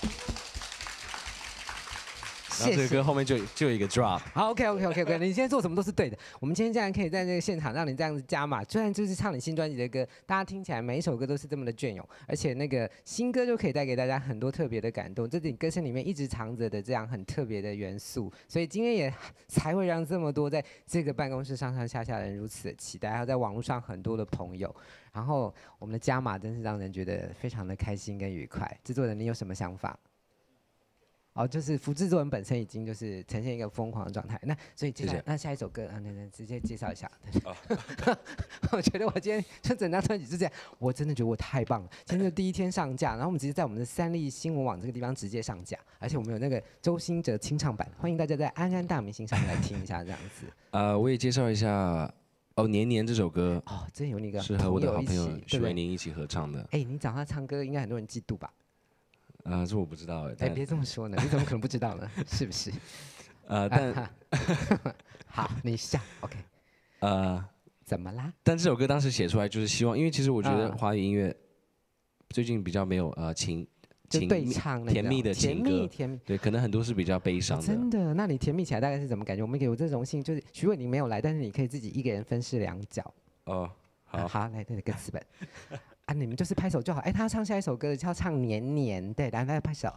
然后这个歌后面就就有一个 drop。 好 ，OK OK OK OK， 你今天做什么都是对的。我们今天竟然可以在这个现场让你这样子加码，虽然就是唱你新专辑的歌，大家听起来每一首歌都是这么的隽永，而且那个新歌就可以带给大家很多特别的感动，这是你歌声里面一直藏着的这样很特别的元素，所以今天也才会让这么多在这个办公室上上下下的人如此的期待，还有在网络上很多的朋友。然后我们的加码真是让人觉得非常的开心跟愉快。制作人，你有什么想法？哦，就是副制作人本身已经就是呈现一个疯狂的状态，那所以接下来那下一首歌啊，那那直接介绍一下。哦、我觉得我今天就整张专辑就这样，我真的觉得我太棒了。今天是第一天上架，然后我们直接在我们的三立新闻网这个地方直接上架，而且我们有那个周兴哲清唱版，欢迎大家在安安大明星上面来听一下这样子。 呃，我也介绍一下。哦，年年这首歌哦，真有那个是和我的好朋友许维宁一起合唱的。 哎，你找他唱歌，应该很多人嫉妒吧？ 啊、呃，这我不知道哎。 哎，别这么说呢，你怎么可能不知道呢？是不是？ 呃，但好，你下 OK。 呃， 怎么啦？ 但这首歌当时写出来就是希望，因为其实我觉得华语音乐最近比较没有呃情。 就对唱甜蜜的情歌， 甜蜜， 对，可能很多是比较悲伤的。 真的？那你甜蜜起来大概是怎么感觉？我们给我这荣幸，就是徐伟宁没有来，但是你可以自己一个人分饰两角。 哦，好， 啊、好，来，这个歌词本啊，你们就是拍手就好。哎，他要唱下一首歌，叫唱《年年》，对，来，大家拍手。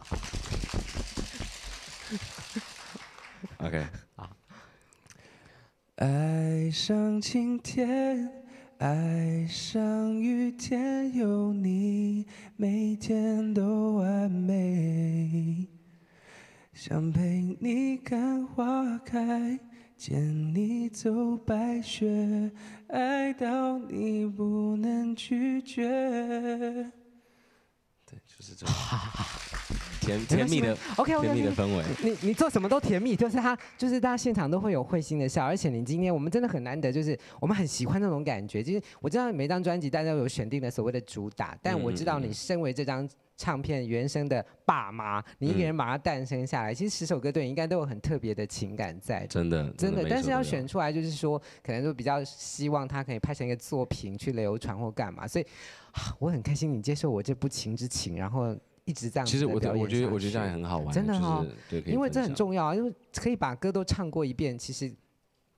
OK， 好。 爱上晴天。爱上雨天，有你，每天都完美。想陪你看花开，牵你走白雪，爱到你不能拒绝。 对，就是这种甜甜蜜的 OK OK 甜蜜的氛围。 你你做什么都甜蜜，就是他就是大家现场都会有会心的笑，而且你今天我们真的很难得，就是我们很喜欢那种感觉。就是我知道每张专辑大家有选定了所谓的主打，但我知道你身为这张唱片原声的爸妈，你一个人把它诞生下来，其实十首歌对你应该都有很特别的情感在。 真的真的，但是要选出来，就是说可能就比较希望它可以拍成一个作品去流传或干嘛，所以我很开心你接受我这部情之情，然后。一直这样子， 其实我我觉得我觉得这样也很好玩， 真的哈、哦， 就是、对， 因为这很重要啊，因为可以把歌都唱过一遍，其实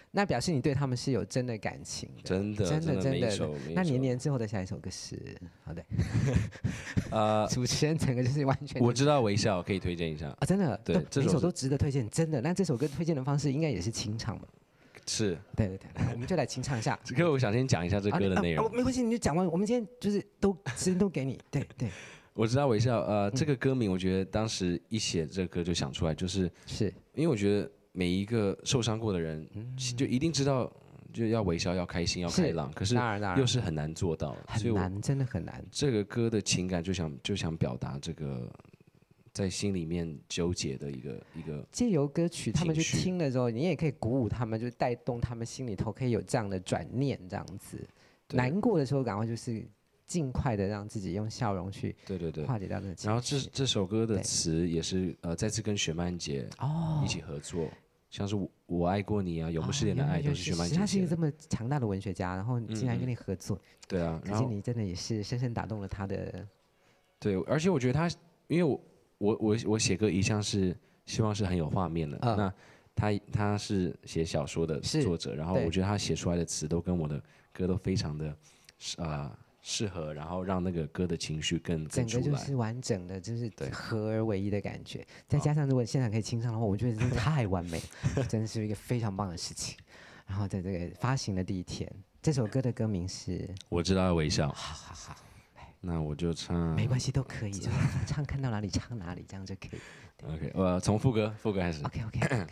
那表示你对他们是有真的感情的， 真的真的真的。 每一首每一那首年年之后的下一首歌是好的， 呃， 主持人整个就是完全我知道微笑可以推荐一下啊，真的， 对这首是每首都值得推荐，真的。那这首歌推荐的方式应该也是清唱吧？ 是， 对对对，我们就来清唱一下。 这个我想先讲一下这歌的内容。 啊啊啊没关系，你就讲完。我们今天就是都时间都给你，对对。 我知道微笑，呃，这个歌名我觉得当时一写这个歌就想出来，就是是因为我觉得每一个受伤过的人，就一定知道就要微笑、要开心、要开朗，可是又是很难做到， 很难，真的很难。 这个歌的情感就想就想表达这个在心里面纠结的一个一个。 借由歌曲，他们去听的时候，你也可以鼓舞他们，就带动他们心里头可以有这样的转念，这样子。难过的时候，赶快就是尽快的让自己用笑容去对对对化解掉这个情绪。 然后这这首歌的词也是呃再次跟雪曼姐哦一起合作，像是我我爱过你啊，永不失联的爱都是雪曼姐写的。 他是一个这么强大的文学家，然后竟然跟你合作， 嗯、对啊， 可是你真的也是深深打动了他的。 对，而且我觉得他，因为我我我我写歌一向是希望是很有画面的， 嗯、 那他他是写小说的作者，然后我觉得他写出来的词都跟我的歌都非常的啊。呃适合，然后让那个歌的情绪更更出来， 整个就是完整的，就是合而为一的感觉。再加上如果现场可以清唱的话，我觉得真的太完美了，真的是一个非常棒的事情。然后在这个发行的第一天，这首歌的歌名是我知道要微笑。 好好好， 那我就唱， 没关系，都可以，就唱看到哪里唱哪里，这样就可以。 OK， 我从副歌副歌开始。 OK OK OK。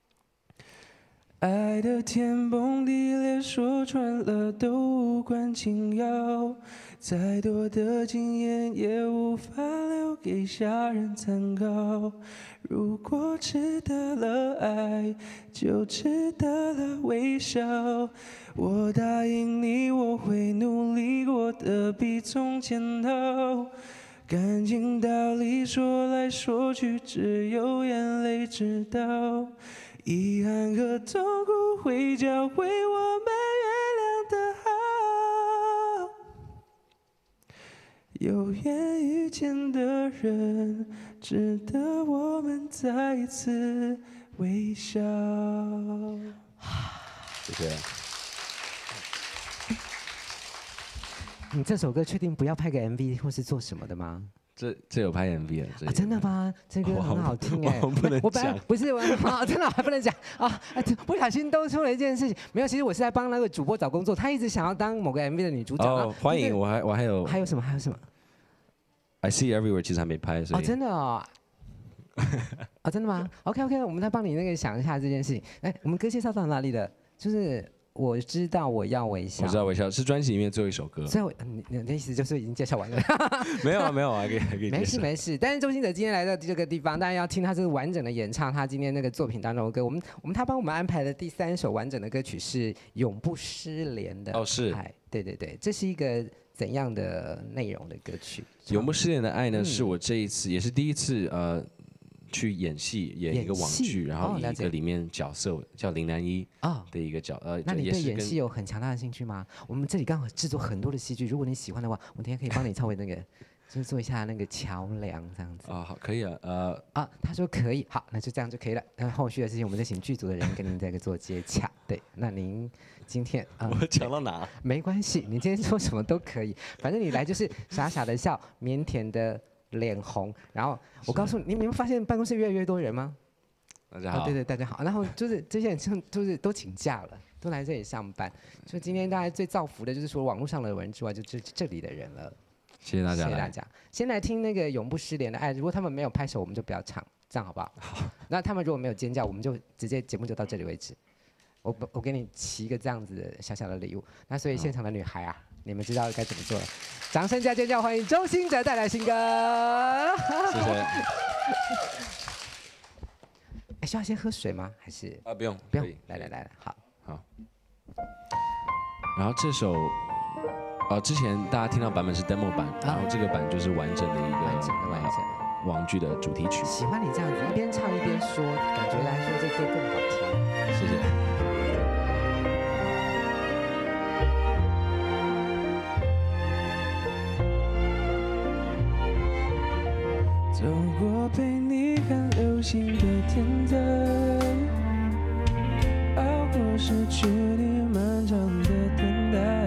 爱的天崩地裂，说穿了都无关紧要，再多的经验也无法留给下人参考。如果值得了爱，就值得了微笑。我答应你，我会努力过得比从前好。感情道理说来说去，只有眼泪知道。遗憾和痛苦会教会我们原谅的好，有缘遇见的人，值得我们再一次微笑。 谢谢。 你这首歌确定不要拍个 M V 或是做什么的吗？ 这这有拍 M V 了， 啊，真的吗？这歌很好听哎， 我不能我本来不是我啊，真的还不能讲啊，不小心兜出了一件事情。没有，其实我是在帮那个主播找工作，他一直想要当某个 M V 的女主角。 哦，欢迎，我还我还有还有什么？还有什么 ？I See Everywhere 其实还没拍，所以哦，真的哦。哦，真的吗 ？OK OK， 我们再帮你那个想一下这件事情。哎，我们歌介绍到哪里了？就是我知道我要微笑， 我知道微笑是专辑里面最后一首歌。 所以我，你你的意思就是已经介绍完了？ 没有啊，没有啊，可以可以。 没事没事。但是周兴哲今天来到这个地方，当然要听他这个完整的演唱。他今天那个作品当中的歌，我们我们他帮我们安排的第三首完整的歌曲是《永不失联的爱》。 哦，是。 对对对，这是一个怎样的内容的歌曲？ 《永不失联的爱》呢，嗯、是我这一次也是第一次呃。去演戏，演一个网剧，然后以一个里面角色叫林南一的一个角，呃， 那你对演戏有很强大的兴趣吗？我们这里刚好制作很多的戏剧，如果你喜欢的话，我今天可以帮你稍微那个，就是做一下那个桥梁这样子。 啊，好，可以啊，呃， 啊，他说可以，好，那就这样就可以了。那后续的事情，我们再请剧组的人跟您再做接洽。对，那您今天啊，我讲到哪？ 没关系，你今天说什么都可以，反正你来就是傻傻的笑，腼腆的。脸红，然后我告诉你，你们发现办公室越来越多人吗？ 大家好， 哦、对对，大家好。然后就是这些人就是都请假了，都来这里上班。所以今天大家最造福的就是除了网络上的人之外，就这这里的人了。 谢谢大家， 谢谢大家。先来听那个《永不失联的爱》，如果他们没有拍手，我们就不要唱，这样好不好？ 好。 那他们如果没有尖叫，我们就直接节目就到这里为止。我我给你起一个这样子的小小的礼物。那所以现场的女孩啊。你们知道该怎么做了，掌声加尖叫，欢迎周兴哲带来新歌。 谢谢。 哎，需要先喝水吗？还是啊，不用， 不用。来来来，好， 好。然后这首，呃，之前大家听到版本是 demo 版，然后这个版就是完整的一个完整的完整的网剧的主题曲。 喜欢你这样子一边唱一边说，感觉来说这歌更好听。 谢谢。 走过陪你看流星的天灯，熬过失去你漫长的等待，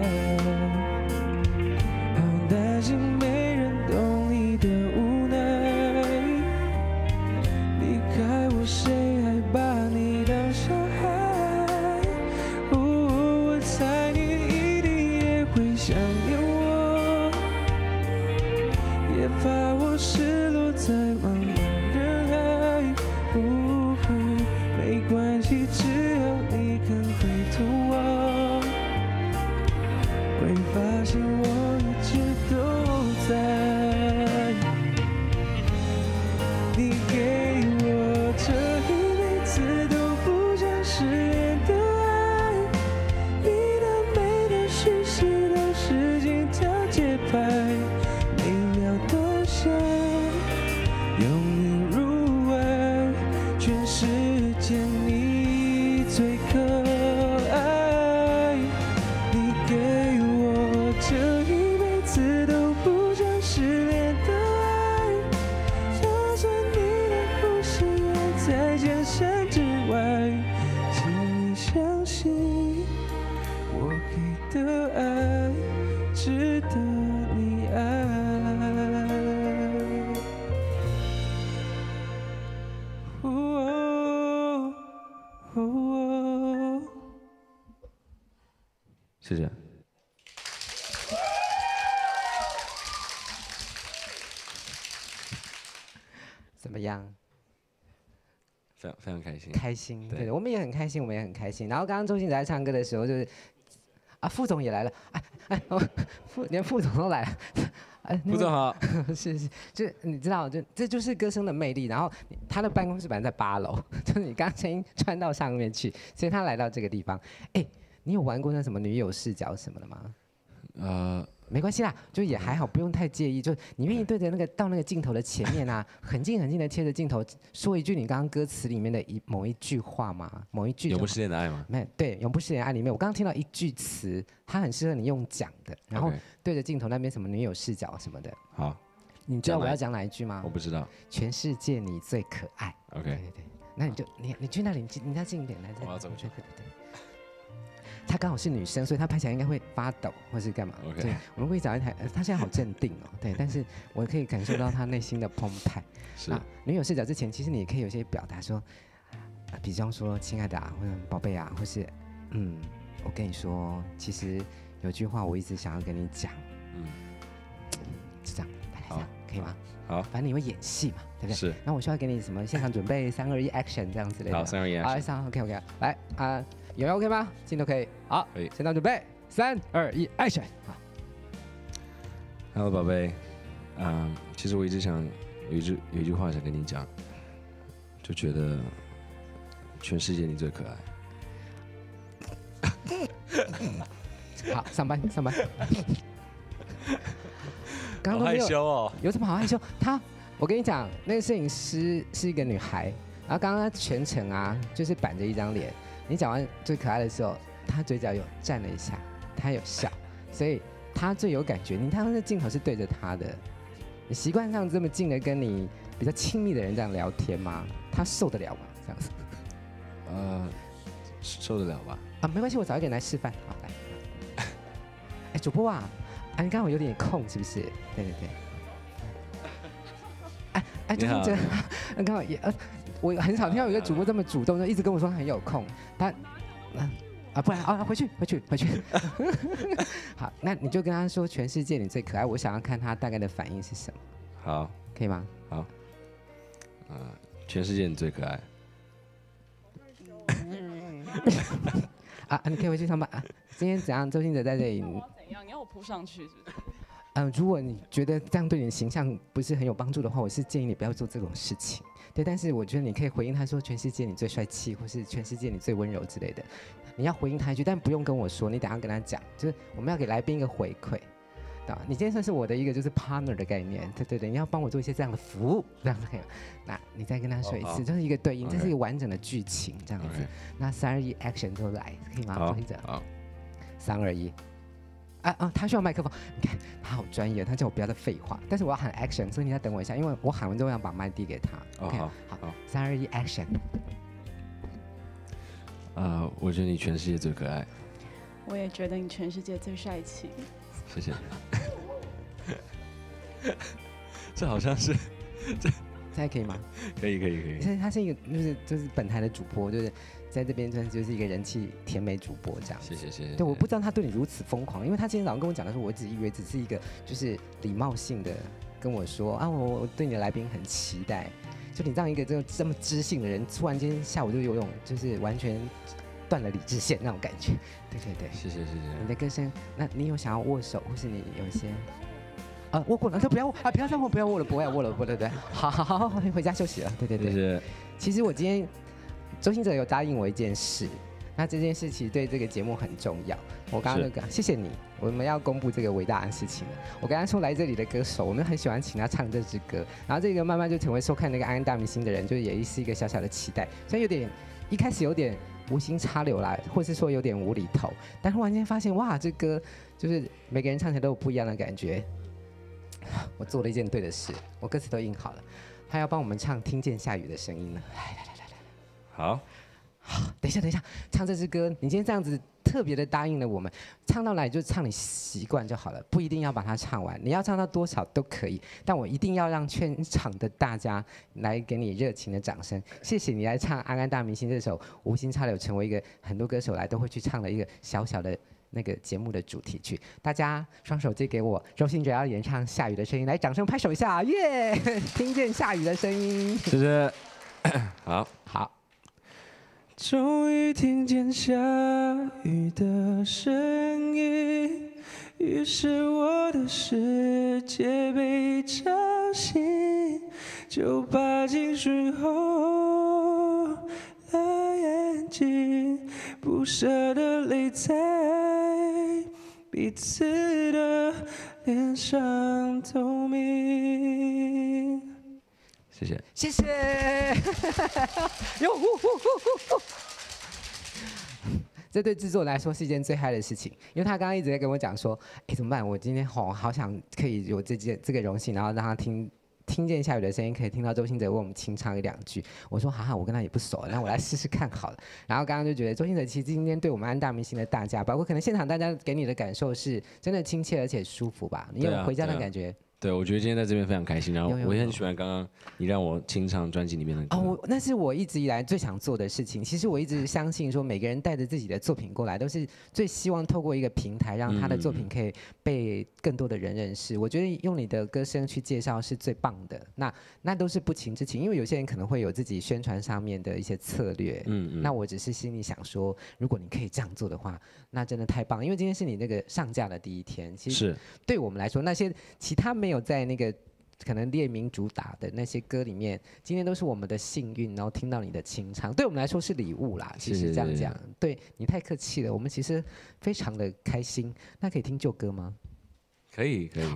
好担心没人懂你的无奈。离开我，谁还把你当小孩？哦，我猜你一定也会想念我，也怕我失落在茫茫人海。哦，没关系，只要你肯回头望，会发现我一直都在。你给我这一辈子都不想失联的爱，你的每段讯息都是心跳节拍，每秒都想拥你入怀，全世界你最可爱。你给我这一辈子都不想失联的爱，就算你的呼吸还在千山之外，请你相信我给的爱值得你爱。哦哦哦谢谢。 怎么样？ 非常非常开心。 开心， 对对，我们也很开心，我们也很开心。然后刚刚周星驰在唱歌的时候，就是啊，副总也来了，哎哎，哦副连副总都来了，哎，那个副总好， 是是，就你知道，就这就是歌声的魅力。然后你他的办公室本来在八楼，就是你刚声音穿到上面去，所以他来到这个地方。哎，你有玩过那什么女友视角什么的吗？ 呃， 没关系啦，就也还好，不用太介意。就你愿意对着那个到那个镜头的前面啊，很近很近的贴着镜头说一句你刚刚歌词里面的一某一句话吗？某一句永不失联的爱吗？ 没对，永不失联爱里面，我刚刚听到一句词，它很适合你用讲的，然后 OK 对着镜头那边什么女友视角什么的。 好， 你知道讲哪一我要讲哪一句吗我？不知道。 全世界你最可爱。对 OK， 对对，那你就你你去那里，你你再近一点来。 我要走过去对对对对。她刚好是女生，所以她拍起来应该会发抖或是干嘛。 OK 对，我们会找一台，呃她现在好镇定哦。对，但是我可以感受到她内心的澎湃。 是那女友视角之前，其实你也可以有些表达说，呃比方说亲爱的啊，或者宝贝啊，或是嗯，我跟你说，其实有句话我一直想要跟你讲， 嗯， 是这样，大概这好样，可以吗？ 好， 反正你会演戏嘛，对不对？ 是。 然后我需要给你什么现场准备三二一 action 这样之类的。 好，三二一好， ，action 三 OK OK，来啊，有人 OK 吗？镜头可以，好， 可以现场准备，三二一 action，好， Hello， 宝贝，嗯，其实我一直想有一句有一句话想跟你讲，就觉得全世界你最可爱。 好，上班上班。刚刚好害都没有羞哦。 有什么好害羞？她，我跟你讲，那个摄影师是一个女孩，然后刚刚她全程啊，就是板着一张脸。你讲完最可爱的时候，她嘴角有站了一下，她有笑，所以她最有感觉。你看那镜头是对着她的，你习惯上这么近的跟你比较亲密的人这样聊天吗？她受得了吗？这样子呃，受得了吧？ 啊，没关系，我找一个人来示范。好，来。哎，主播啊，啊，你刚好有点空是不是？对对对。哎哎， 你好就是这个，刚好也呃，我很少听到有一个主播这么主动，就一直跟我说他很有空。他，啊啊，不然啊，回去回去回去。好，那你就跟他说全世界你最可爱，我想要看他大概的反应是什么， 好， 可以吗？ 好，嗯、全世界你最可爱。 啊，你可以回去上班啊。今天怎样？周星哲在这里。 我要怎样？你要我扑上去是不是？ 嗯，如果你觉得这样对你的形象不是很有帮助的话，我是建议你不要做这种事情。对，但是我觉得你可以回应他说全世界你最帅气，或是全世界你最温柔之类的。你要回应他一句，但不用跟我说，你等一下跟他讲，就是我们要给来宾一个回馈。对吧？你今天算是我的一个就是 partner 的概念，对对对，你要帮我做一些这样的服务，这样子可以吗？那你再跟他说一次， 哦好这是一个对应，这 OK 是一个完整的剧情，这样子。 OK 那三二一 action 就来，可以吗？ 好周星哲， 好， 三二一。啊啊，他需要麦克风，你看他好专业，他叫我不要再废话，但是我要喊 action，所以你要等我一下，因为我喊完之后要把麦递给他。 哦 OK， 好好好， 三二一 action。 啊，我觉得你全世界最可爱。 我也觉得你全世界最帅气。 谢谢。这好像是，这这还可以吗？ 可以可以可以。 其实他是一个就是就是本台的主播，就是在这边算就是一个人气甜美主播这样。 谢谢谢谢。 对，我不知道他对你如此疯狂，因为他今天早上跟我讲的时候，我只以为只是一个就是礼貌性的跟我说啊，我我对你的来宾很期待。就你这样一个这这么知性的人，突然间下午就有种就是完全断了理智线那种感觉。对对对， 谢谢谢谢。 你的歌声，那你有想要握手，或是你有一些啊握过了，就不要握啊，不要再握，不要握了，不要握了，不对对，好好好好，回家休息了。对对对。 谢谢。 其实我今天周兴哲有答应我一件事。那这件事情对这个节目很重要，我刚刚就跟谢谢你，我们要公布这个伟大的事情了。我跟他说来这里的歌手，我们很喜欢请他唱这支歌，然后这个慢慢就成为收看那个安安大明星的人，就也是一个小小的期待，虽然有点一开始有点无心插柳啦，或是说有点无厘头，但突然间发现哇，这歌就是每个人唱起来都有不一样的感觉。我做了一件对的事，我歌词都印好了，他要帮我们唱《听见下雨的声音》了。来来来来来， 好。 等一下，等一下，唱这支歌，你今天这样子特别的答应了我们，唱到哪里就唱你习惯就好了，不一定要把它唱完，你要唱到多少都可以，但我一定要让全场的大家来给你热情的掌声。谢谢你来唱《安安大明星》这首无心插柳，成为一个很多歌手来都会去唱的一个小小的那个节目的主题曲。大家双手借给我，周兴哲要演唱《下雨的声音》，来掌声拍手一下，耶！听见下雨的声音， 谢谢。好， 好。 终于听见下雨的声音，于是我的世界被吵醒，就把进睡后的眼睛，不舍的泪在彼此的脸上透明。 谢谢， 谢谢。哟呼呼呼呼！这对制作人来说是一件最嗨的事情，因为他刚刚一直在跟我讲说，哎，怎么办？我今天好好想可以有这件这个荣幸，然后让他听听见下雨的声音，可以听到周兴哲为我们清唱一两句。我说，哈哈，我跟他也不熟，那我来试试看好了。然后刚刚就觉得周兴哲其实今天对我们安大明星的大家，包括可能现场大家给你的感受是真的亲切而且舒服吧？你有回家的感觉？ 对，我觉得今天在这边非常开心，然后我也很喜欢刚刚你让我清唱专辑里面的歌。 哦，我那是我一直以来最想做的事情。其实我一直相信说，每个人带着自己的作品过来，都是最希望透过一个平台，让他的作品可以被更多的人认识。我觉得用你的歌声去介绍是最棒的。那那都是不情之请，因为有些人可能会有自己宣传上面的一些策略。嗯嗯。那我只是心里想说，如果你可以这样做的话，那真的太棒。因为今天是你那个上架的第一天，其实对我们来说，那些其他没有在那个可能列名主打的那些歌里面，今天都是我们的幸运，然后听到你的清唱，对我们来说是礼物啦。其实这样讲，对你太客气了，我们其实非常的开心。那可以听旧歌吗？ 可以，可以。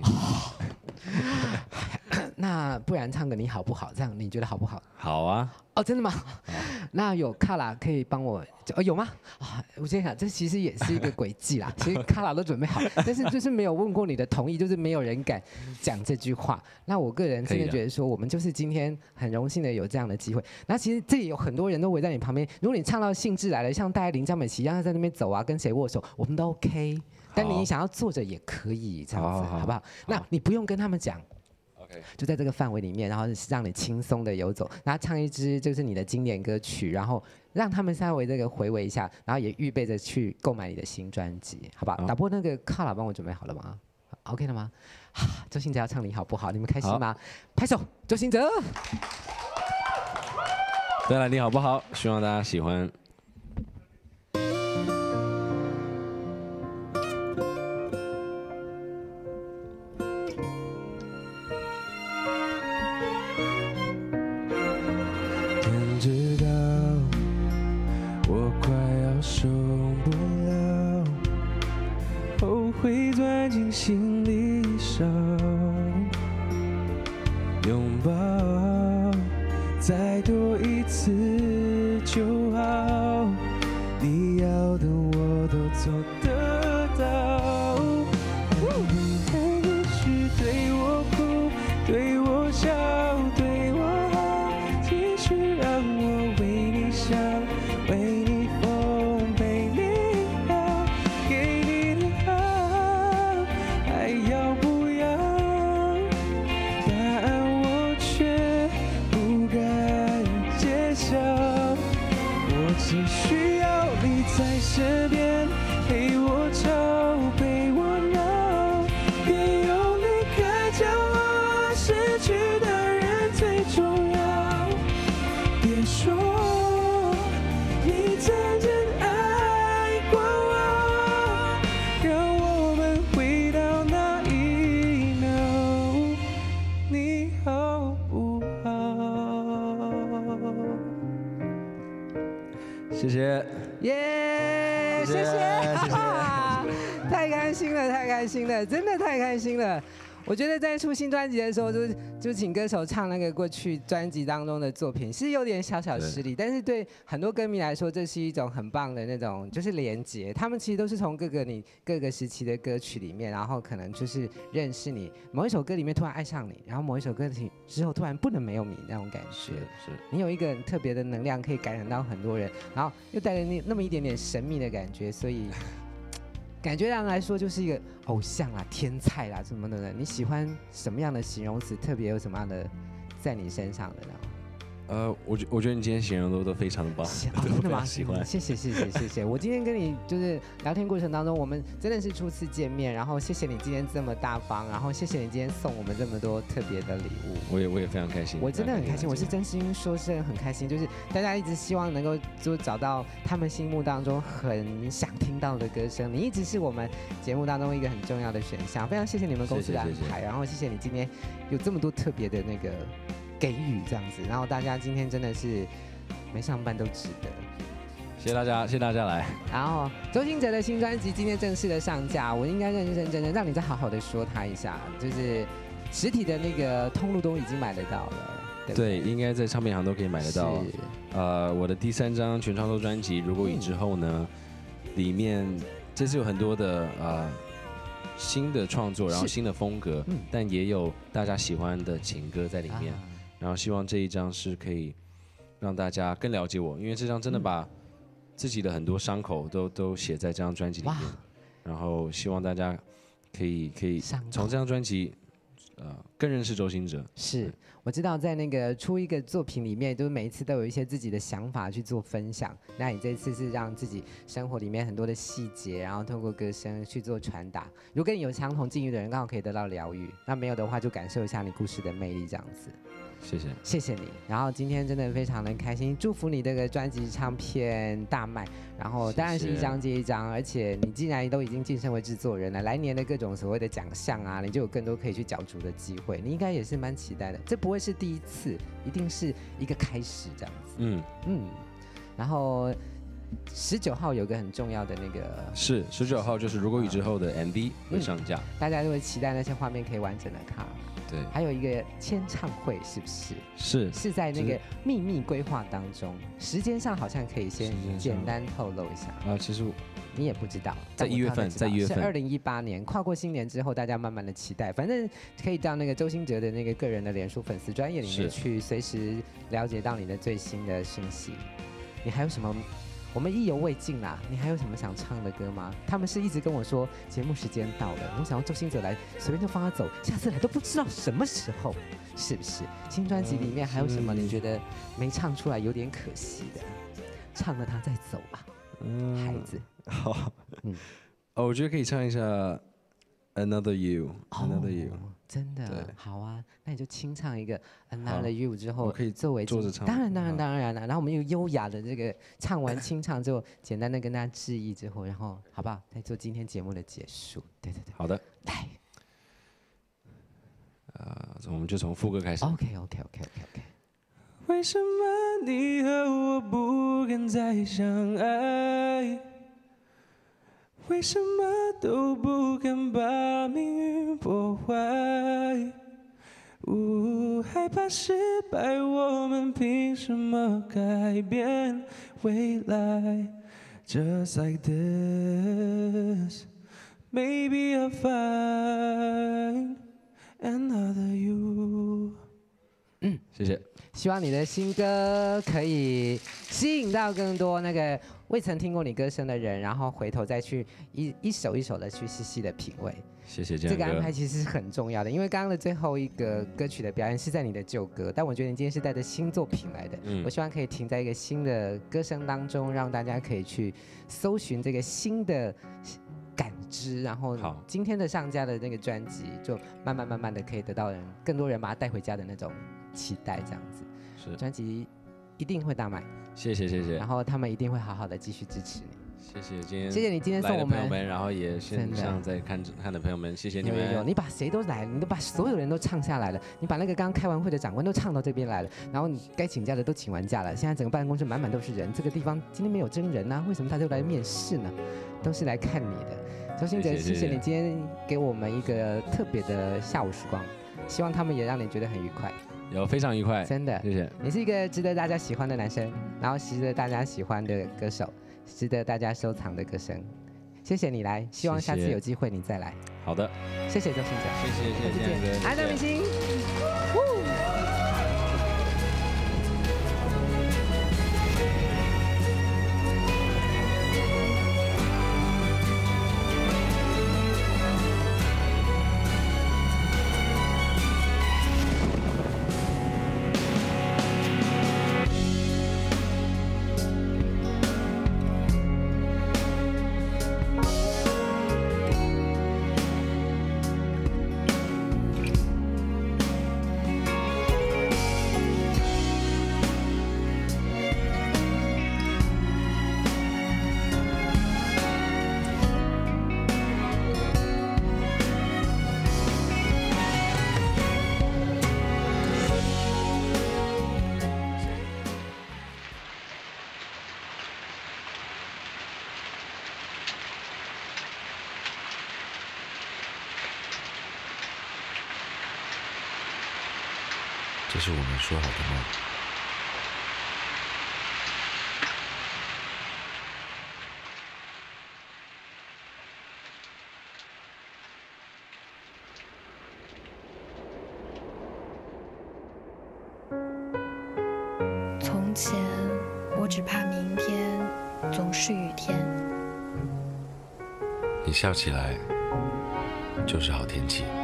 那不然唱个你好不好？这样你觉得好不好？ 好啊。 哦，真的吗？那有卡拉可以帮我？哦，有吗？啊，我先想，这其实也是一个诡计啦。其实卡拉都准备好，但是就是没有问过你的同意，就是没有人敢讲这句话。那我个人真的觉得说，我们就是今天很荣幸的有这样的机会。那其实这里有很多人都围在你旁边，如果你唱到兴致来了，像戴爱玲、江美琪一样在那边走啊，跟谁握手，我们都 OK。但你想要坐着也可以，这样子，好不好？那你不用跟他们讲。就在这个范围里面，然后让你轻松的游走，然后唱一支就是你的经典歌曲，然后让他们稍微这个回味一下，然后也预备着去购买你的新专辑，好不好？导播那个卡拉帮我准备好了吗 ？OK 了吗？周兴哲要唱你好不好？你们开心吗？拍手，周兴哲。 对了，你好不好？希望大家喜欢。 受不了，后悔钻进心里烧，拥抱再多一次就好，你要的我都做得到。看你去对我哭，对我笑，对我好，继续让我为你想，为你疯。 是需要你在身边，陪我吵，陪我闹，别用离开叫我失去的人最重要。别说你真正爱过我，让我们回到那一秒，你好不好？谢谢。 耶，谢谢，谢谢，太开心了，太开心了，真的太开心了。我觉得在出新专辑的时候，就就请歌手唱那个过去专辑当中的作品，是有点小小失礼，但是对很多歌迷来说，这是一种很棒的那种就是连结。他们其实都是从各个你各个时期的歌曲里面，然后可能就是认识你，某一首歌里面突然爱上你，然后某一首歌之后突然不能没有你那种感觉。 是是， 你有一个很特别的能量，可以感染到很多人，然后又带着那那么一点点神秘的感觉，所以。感觉上来说就是一个偶像啦、天才啦什么的呢？你喜欢什么样的形容词？特别有什么样的在你身上的呢？ 呃，我觉我觉得你今天形容的都非常的棒， 哦、真的吗？ 喜欢， 谢谢谢谢谢谢。我今天跟你就是聊天过程当中，我们真的是初次见面，然后谢谢你今天这么大方，然后谢谢你今天送我们这么多特别的礼物。 我也我也非常开心， 我真的很开心，我是真心说是很开心，就是大家一直希望能够就找到他们心目当中很想听到的歌声，你一直是我们节目当中一个很重要的选项，非常谢谢你们公司的安排， 谢谢谢谢， 然后谢谢你今天有这么多特别的那个。给予这样子，然后大家今天真的是没上班都值得。 谢谢大家，谢谢大家来。 然后周兴哲的新专辑今天正式的上架，我应该认认真真的让你再好好的说他一下，就是实体的那个通路都已经买得到了。对, 对，应该在唱片行都可以买得到。呃，我的第三张全创作专辑《如果已之后》呢，嗯、里面这次有很多的呃。新的创作，然后新的风格，嗯、但也有大家喜欢的情歌在里面。啊、然后希望这一张是可以让大家更了解我，因为这张真的把自己的很多伤口都都写在这张专辑里面。然后希望大家可以可以从这张专辑，呃，更认识周兴哲。 是。我知道在那个出一个作品里面，就是每一次都有一些自己的想法去做分享。那你这次是让自己生活里面很多的细节，然后透过歌声去做传达。如果你有相同境遇的人，刚好可以得到疗愈；那没有的话，就感受一下你故事的魅力，这样子。 谢谢， 谢谢你。然后今天真的非常的开心，祝福你这个专辑唱片大卖。然后当然是一张接一张，而且你既然都已经晋升为制作人了，来年的各种所谓的奖项啊，你就有更多可以去角逐的机会。你应该也是蛮期待的，这不会是第一次，一定是一个开始这样子。嗯嗯。然后十九号有个很重要的那个是十九号，就是如果已之后的 M V 会上架， 嗯、大家都会期待那些画面可以完整的看。 对， 还有一个签唱会，是不是？ 是是在那个秘密规划当中，时间上好像可以先简单透露一下啊。其实你也不知道， 在一月份，在一月份是二零一八年跨过新年之后，大家慢慢的期待。反正可以到那个周兴哲的那个个人的脸书粉丝专页里面去，随时了解到你的最新的讯息。你还有什么？我们意犹未尽啦，你还有什么想唱的歌吗？他们是一直跟我说节目时间到了，我想要周兴哲来，随便就放他走，下次来都不知道什么时候，是不是？新专辑里面还有什么你觉得没唱出来有点可惜的？唱了他再走吧，嗯、孩子。 好，嗯，哦，我觉得可以唱一下 Another You，Another、oh, You， 真的好啊，那你就清唱一个 Another You 之后， 可以作为坐着唱， 当然当然当然了，然后我们用优雅的这个唱完清唱之后，简单的跟大家致意之后，然后好不好？再做今天节目的结束。对对对， 好的， 来， 呃，我们就从副歌开始。 OK OK OK OK OK。 为什么你和我不敢再相爱？为什么都不敢把命运破坏？呜，害怕失败，我们凭什么改变未来 ？Just like this, maybe I'll find another you。 嗯，谢谢。 希望你的新歌可以吸引到更多那个未曾听过你歌声的人，然后回头再去一一首一首的去细细的品味。 谢谢建哥。 这个安排其实是很重要的，因为刚刚的最后一个歌曲的表演是在你的旧歌，但我觉得你今天是带着新作品来的。嗯，我希望可以停在一个新的歌声当中，让大家可以去搜寻这个新的感知，然后今天的上架的那个专辑，就慢慢慢慢的可以得到人更多人把它带回家的那种期待，这样子。 是， 专辑一定会大卖。 谢谢谢谢。 然后他们一定会好好的继续支持你。 谢谢今天， 谢谢你今天送我们， 们然后也线上在看看的朋友们，谢谢你们。 有有有，你把谁都来，你都把所有人都唱下来了，你把那个刚刚开完会的长官都唱到这边来了，然后你该请假的都请完假了，现在整个办公室满满都是人，这个地方今天没有真人啊，为什么大家都来面试呢？都是来看你的。周兴哲，谢谢你今天给我们一个特别的下午时光，希望他们也让你觉得很愉快。 有非常愉快， 真的， 谢谢。 你是一个值得大家喜欢的男生，然后值得大家喜欢的歌手，值得大家收藏的歌声。谢谢你来，希望下次有机会你再来。 好的， 谢谢周兴哲， 谢谢谢谢建哥， 爱的明星。 这是我们说好的梦。 从前，我只怕明天总是雨天。 你笑起来就是好天气。